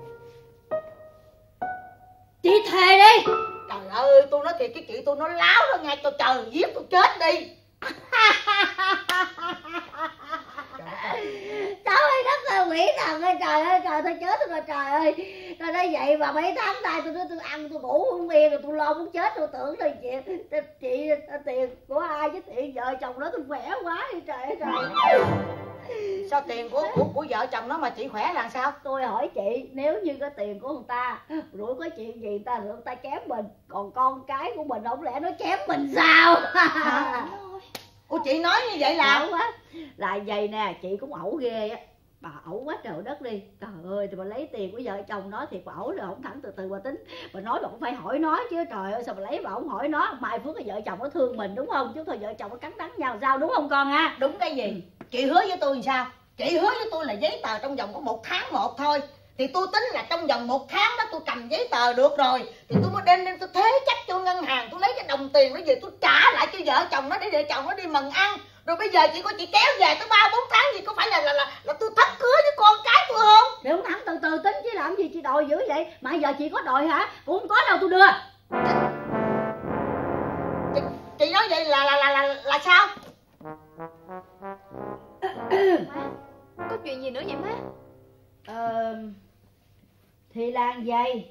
Chị thề đi. Trời ơi, tôi nói thiệt cái chị tôi nó láo đó nghe, cho trời giết tôi chết đi. Trời ơi đất ơi, quỷ thần ơi, trời ơi trời, tôi chết rồi trời ơi. Tôi nói vậy mà mấy tháng nay tôi ăn tôi ngủ không yên rồi, tôi lo muốn chết. Tôi tưởng là chị tiền của ai với tiền vợ chồng nó tôi khỏe quá đi trời ơi trời. Sao tiền của vợ chồng nó mà chị khỏe là sao? Tôi hỏi chị, nếu như cái tiền của người ta rủi có chuyện gì người ta chém mình, còn con cái của mình không lẽ nó chém mình sao? Ủa chị nói như vậy là quá. Là vậy nè, chị cũng ẩu ghê á. Bà ẩu quá trời đất đi. Trời ơi, thì bà lấy tiền của vợ chồng nó thì bà ẩu rồi không thẳng từ từ bà tính. Bà nói bà cũng phải hỏi nó chứ. Trời ơi sao bà lấy bà không hỏi nó. Mai phước cái vợ chồng nó thương mình đúng không? Chứ thôi vợ chồng nó cắn đắng nhau sao, đúng không con ha? Đúng cái gì? Chị hứa với tôi làm sao? Chị hứa với tôi là giấy tờ trong vòng có 1 tháng một thôi. Thì tôi tính là trong vòng 1 tháng đó tôi cầm giấy tờ được rồi, thì tôi mới đem tôi thế chấp cho ngân hàng, tôi lấy cái đồng tiền đó về tôi trả lại cho vợ chồng nó để vợ chồng nó đi mần ăn. Rồi bây giờ chị có chị kéo dài tới 3-4 tháng gì, có phải là tôi thất hứa với con cái tôi không? Để không thẳng từ từ tính chứ làm gì chị đòi dữ vậy? Mà giờ chị có đòi hả? Cũng không có đâu tôi đưa. Chị nói vậy là sao? Có chuyện gì nữa vậy má? Thì là vậy.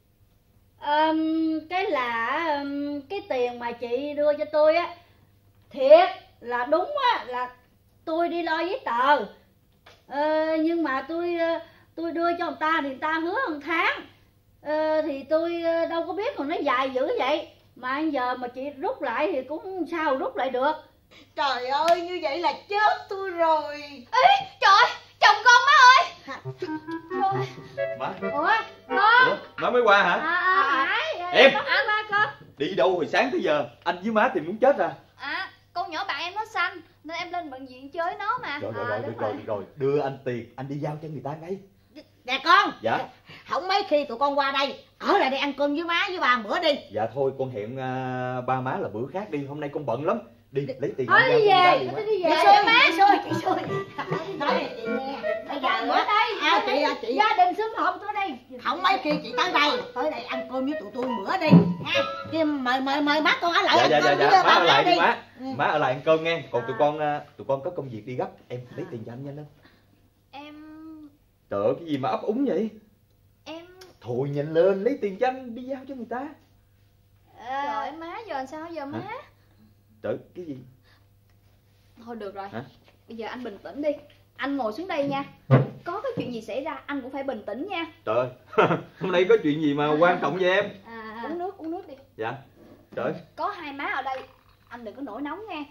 Cái là cái tiền mà chị đưa cho tôi á, thiệt là đúng á, là tôi đi lo giấy tờ. Nhưng mà tôi đưa cho người ta thì người ta hứa 1 tháng. Thì tôi đâu có biết còn nó dài dữ vậy. Mà giờ mà chị rút lại thì cũng sao rút lại được. Trời ơi, như vậy là chết tôi rồi. Ê, trời ơi, chồng con má ơi. Má. Ủa, con. Ủa, má mới qua hả? Hải. Em. Ba con. Đi đâu hồi sáng tới giờ? Anh với má tìm muốn chết à? Con nhỏ bạn em nó xanh nên em lên bệnh viện chơi nó mà. Rồi, được rồi. Đưa anh tiền, anh đi giao cho người ta ngay. Nè con. Dạ. Không mấy khi tụi con qua đây, ở lại đây ăn cơm với má với bà bữa đi. Dạ thôi con hẹn ba má là bữa khác đi, hôm nay con bận lắm. Đi lấy tiền thôi đi về, đi về má. Chị xui. Nói này chị nghe. Bây giờ ở đây. chị gia đình sum họp tới đây. Không mấy khi chị tới đây ăn cơm với tụi tôi bữa đi ha. Chứ mời má con ở lại ăn cơm với má ba ở lại đi. đi má ở lại ăn cơm nghe. Còn tụi con có công việc đi gấp, em lấy tiền cho anh nhanh lên. Em Trời ơi, cái gì mà ấp úng vậy? em Thôi nhanh lên, lấy tiền cho anh đi giao cho người ta. trời ơi má, giờ làm sao giờ má? Trời, cái gì? Thôi được rồi. Hả? Bây giờ anh bình tĩnh đi. Anh ngồi xuống đây nha. Có cái chuyện gì xảy ra anh cũng phải bình tĩnh nha. Trời ơi, hôm nay có chuyện gì mà quan trọng vậy em? Uống nước đi. Dạ. Trời. Có hai má ở đây, anh đừng có nổi nóng nghe.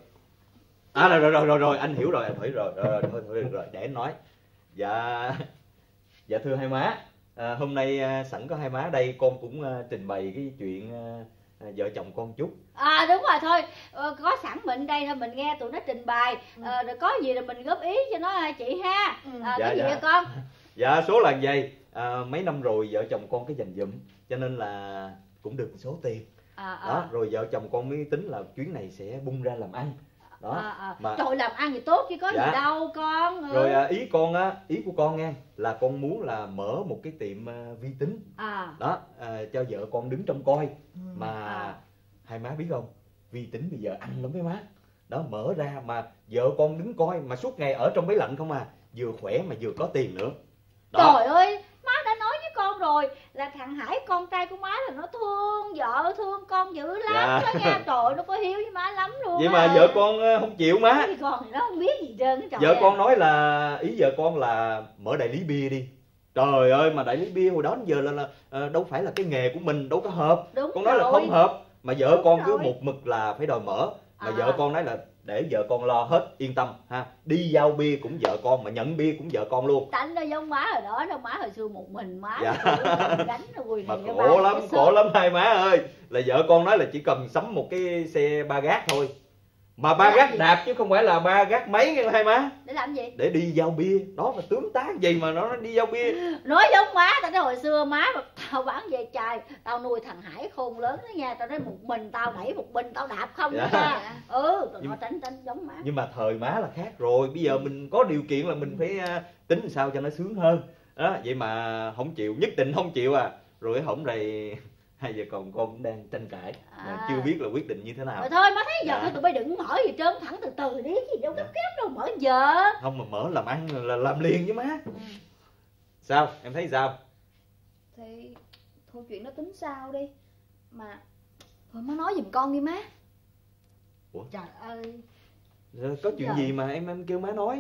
Rồi, anh hiểu rồi, anh hiểu rồi. Rồi, để anh nói. Dạ thưa hai má, hôm nay sẵn có hai má đây, con cũng trình bày cái chuyện vợ chồng con chút. Đúng rồi, thôi có sẵn mình đây thôi, mình nghe tụi nó trình bày, rồi có gì là mình góp ý cho nó chị ha. Cái gì vậy con? Dạ số là vậy, mấy năm rồi vợ chồng con cái dành dụm, cho nên là cũng được một số tiền. Đó, rồi vợ chồng con mới tính là chuyến này sẽ bung ra làm ăn. Đó. Mà trời, làm ăn thì tốt chứ có gì đâu con. Rồi ý của con nghe là con muốn là mở một cái tiệm vi tính. Đó, cho vợ con đứng trông coi. Mà hai má biết không, vi tính bây giờ ăn lắm mấy má. Đó, mở ra mà vợ con đứng coi mà suốt ngày ở trong máy lạnh không à, vừa khỏe mà vừa có tiền nữa. Đó. Trời ơi, má đã nói với con rồi là thằng Hải con trai của má là nó thương vợ thương con dữ lắm đó nha. Trời, nó có hiếu với má lắm luôn. Vậy mà vợ con không chịu má. Cái con thì nó không biết gì trơn. Vợ con nói là ý vợ con là mở đại lý bia đi. Trời ơi, mà đại lý bia hồi đó đến giờ là đâu phải là cái nghề của mình, đâu có hợp. Đúng con nói rồi. là không hợp. Mà vợ Đúng con rồi. cứ một mực là phải đòi mở. Mà vợ con nói là để vợ con lo hết, yên tâm ha. Đi giao bia cũng vợ con, mà nhận bia cũng vợ con luôn. Tánh nó giống má hồi đó đâu, má hồi xưa một mình má. Đánh rồi. Mà khổ lắm hai má ơi. Là vợ con nói là chỉ cần sắm một cái xe ba gác thôi. Mà ba gác đạp chứ không phải là ba gác máy nghe hai má. Để làm gì? Để đi giao bia. Đó mà tướng tá gì mà nó đi giao bia. Nói giống má, tao nói hồi xưa má mà tao bán về chài, tao nuôi thằng Hải khôn lớn đó nha. Tao nói một mình tao đẩy, một mình tao đạp không đó nha. Tụi nó tránh giống má. Nhưng mà thời má là khác rồi. Bây giờ mình có điều kiện là mình phải tính sao cho nó sướng hơn đó. Vậy mà không chịu, nhất định không chịu à. Rồi hổng này hai vợ con cũng đang tranh cãi mà chưa biết là quyết định như thế nào. Rồi thôi má thấy giờ thôi tụi bay đừng mở gì trơn, thẳng từ từ đi, gì đâu gấp gáp đâu mở giờ. Không mà mở làm ăn là làm liền với má. Sao em thấy sao? Thì thôi chuyện nó tính sao đi. Mà thôi má nói giùm con đi má. Ủa? Trời ơi, Có chuyện gì mà em kêu má nói?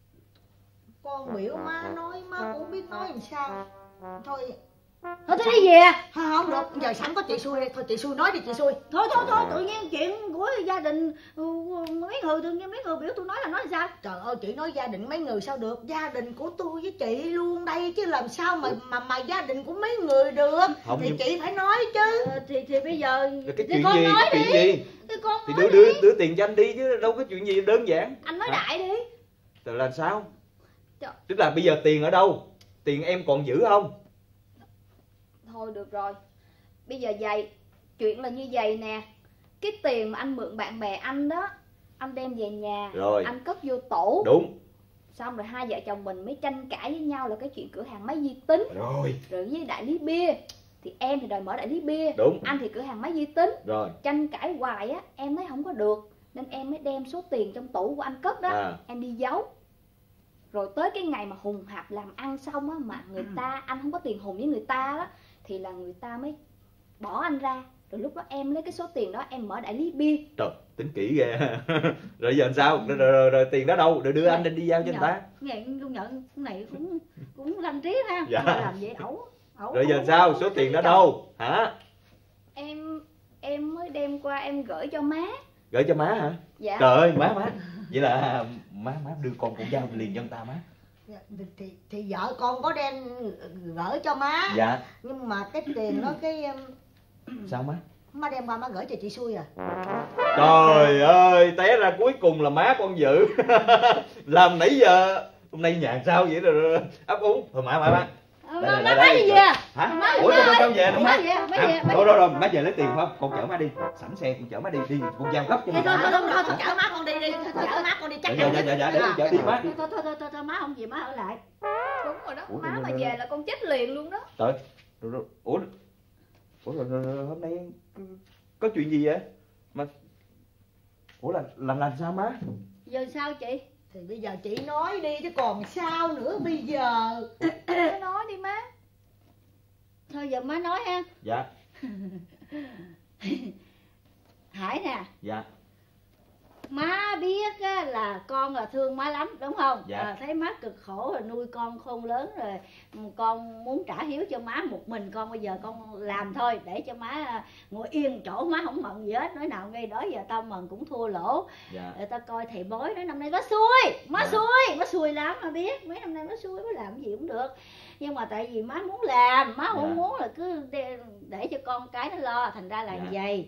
con biểu má nói má cũng biết nói làm sao. Thôi tôi đi về. Không được, giờ sẵn có chị xui đây, thôi chị xui nói đi chị xui. Thôi tự nhiên chuyện của gia đình mấy người, tự nhiên mấy người biểu tôi nói là nói sao? Trời ơi, chị nói gia đình mấy người sao được, gia đình của tôi với chị luôn đây chứ làm sao mà gia đình của mấy người được. Không, thì chị phải nói chứ. Thì bây giờ cái thì chuyện con gì? nói Chuyện đi. gì? Thì con thì nói đưa tiền cho anh đi chứ đâu có chuyện gì đơn giản. Anh nói đại đi. Rồi làm sao? Trời. Tức là bây giờ tiền ở đâu? Tiền em còn giữ không? Thôi được rồi. Bây giờ vậy, chuyện là như vậy nè. Cái tiền mà anh mượn bạn bè anh đó, anh đem về nhà rồi anh cất vô tủ. Đúng. Xong rồi hai vợ chồng mình mới tranh cãi với nhau là cái chuyện cửa hàng máy vi tính. Rồi với đại lý bia. Thì em thì đòi mở đại lý bia. Đúng. Anh thì cửa hàng máy vi tính. Rồi tranh cãi hoài á, em thấy không có được, nên em mới đem số tiền trong tủ của anh cất đó, em đi giấu. Rồi tới cái ngày mà hùng hạp làm ăn xong á, mà người ta, anh không có tiền hùng với người ta đó, thì là người ta mới bỏ anh ra. Rồi lúc đó em lấy cái số tiền đó em mở đại lý bia. Trời, tính kỹ ghê. Rồi giờ làm sao? Rồi tiền đó đâu? Rồi đưa anh đi giao cho người ta. Nghe công nhận cái này cũng lanh trí ha. Dạ. Làm vậy ẩu. Rồi giờ làm sao? Số tiền đó đâu? Hả? Em mới đem qua em gửi cho má. Gửi cho má hả? Dạ. Trời ơi, má. Vậy là má đưa con giao liền cho người ta má. Thì vợ con có đem gửi cho má. Dạ. Nhưng mà cái tiền đó cái sao má? Má đem qua má gửi cho chị xui à. Trời ơi, té ra cuối cùng là má con giữ. Làm nãy giờ hôm nay nhà sao vậy rồi ấp úng. Thôi má. Má đi về. Hả? Ủa sao về má? Rồi má về lấy tiền không? Con chở má đi. Sẵn xe con chở má đi con giao gấp cho má. Thôi chở má con đi chở má con đi chắc. Dạ để con chở đi má. Thôi má không gì má ở lại. Đúng rồi đó. má mà về là con chết liền luôn đó. Trời, rồi, ủa rồi hôm nay có chuyện gì vậy? Mà ủa làm sao má? Giờ sao chị? Thì bây giờ chị nói đi chứ còn sao nữa bây giờ. Má nói đi má. Thôi giờ má nói ha. Dạ. Hải nè. Dạ. Má biết á, là con là thương má lắm đúng không? Dạ. Thấy má cực khổ rồi nuôi con khôn lớn rồi, con muốn trả hiếu cho má một mình con, bây giờ con làm thôi để cho má ngồi yên chỗ, má không mận gì hết. Nói nào ngay đó giờ tao mần cũng thua lỗ. Dạ. Rồi tao coi thầy bói nói năm nay má xui, má Dạ. xui, má xui lắm mà biết. Mấy năm nay má xui, má làm gì cũng được. Nhưng mà tại vì má muốn làm, má không muốn là cứ để cho con cái nó lo, thành ra là như vậy.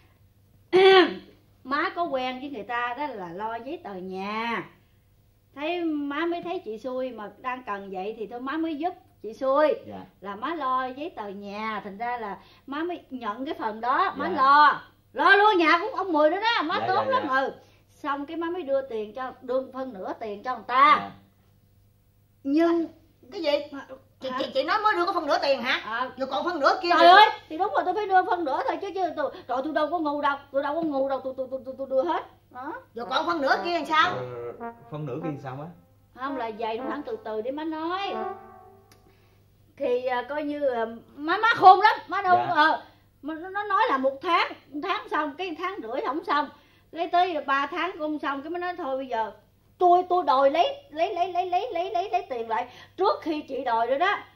Má có quen với người ta đó là lo giấy tờ nhà. Thấy má mới thấy chị xui mà đang cần vậy thì thôi má mới giúp chị xui. Dạ. Là má lo giấy tờ nhà, thành ra là má mới nhận cái phần đó, má Dạ. lo luôn nhà cũng ông Mười nữa đó, má Dạ, tốt dạ, lắm. dạ. Xong cái má mới đưa tiền cho, đưa phân nửa tiền cho người ta. Dạ. Nhưng Cái gì? Chị nói mới đưa có phân nửa tiền hả? Rồi còn phân nửa kia. Trời ơi, thì đúng rồi, tôi phải đưa phân nửa thôi chứ tôi đâu có ngu đâu, tôi đưa hết. Đó. Rồi còn phân nửa kia làm sao? Phân nửa kia sao má? Không là vậy, nó thẳng từ từ để má nói. Thì coi như má khôn lắm, má đâu nó nói là một tháng xong, cái tháng rưỡi không xong, lấy tới 3 tháng cũng không xong, cái mới nói thôi bây giờ tôi đòi lấy tiền lại trước khi chị đòi rồi đó.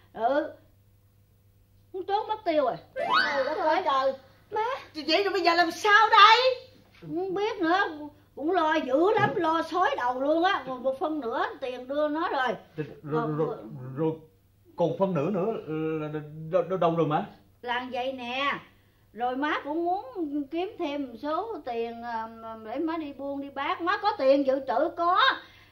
Muốn trốn mất tiêu rồi. Trời Má, vậy rồi bây giờ làm sao đây? không biết nữa, cũng lo dữ lắm, lo xói đầu luôn á. Một phân nửa tiền đưa nó rồi. Rồi còn phân nửa nữa là đâu rồi má? Làm vậy nè, rồi má cũng muốn kiếm thêm một số tiền để má đi buôn đi bán. Má có tiền dự trữ có,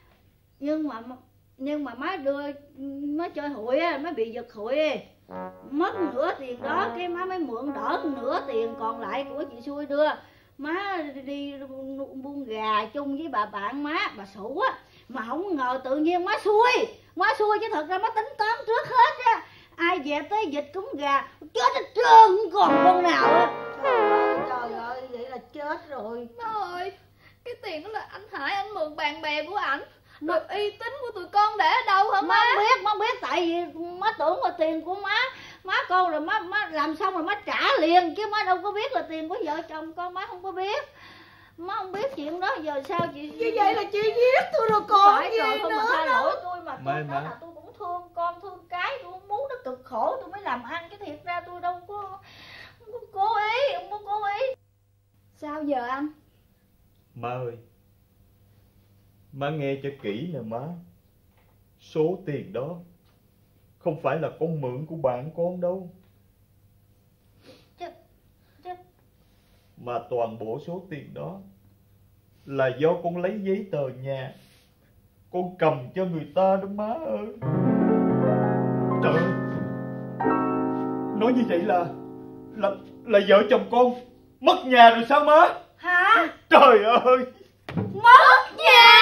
nhưng mà má đưa, má chơi hụi á, má bị giật hụi, mất nửa tiền đó, cái má mới mượn đỡ nửa tiền còn lại của chị xui đưa. Má đi buôn gà chung với bà bạn má, bà Sủ á, mà không ngờ tự nhiên má xui chứ thật ra má tính toán trước hết á. Ai về tới dịch cúng gà chết hết trơn, không còn con nào á. Trời ơi, vậy là chết rồi. Má ơi, cái tiền đó là anh Hải anh mượn bạn bè của ảnh, rồi uy tín của tụi con để ở đâu hả má? Má biết tại vì má tưởng là tiền của má con rồi má làm xong rồi má trả liền, chứ má đâu có biết là tiền của vợ chồng con, má không có biết. Má không biết chuyện đó, giờ sao chị? Như vậy là chị giết tôi rồi còn phải gì rồi, không nữa mà tha đâu. lỗi tôi mà tôi đó là tôi cũng thương con thương cái, tôi không muốn nó cực khổ tôi mới làm ăn, chứ thiệt ra tôi đâu có cố ý, không có cố ý. Sao giờ anh? Má ơi, má nghe cho kỹ nè má. Số tiền đó không phải là con mượn của bạn con đâu, Chứ mà toàn bộ số tiền đó là do con lấy giấy tờ nhà con cầm cho người ta đó má ơi. Trời ơi, nói như vậy là vợ chồng con mất nhà rồi sao má? hả? Trời ơi, Mất nhà?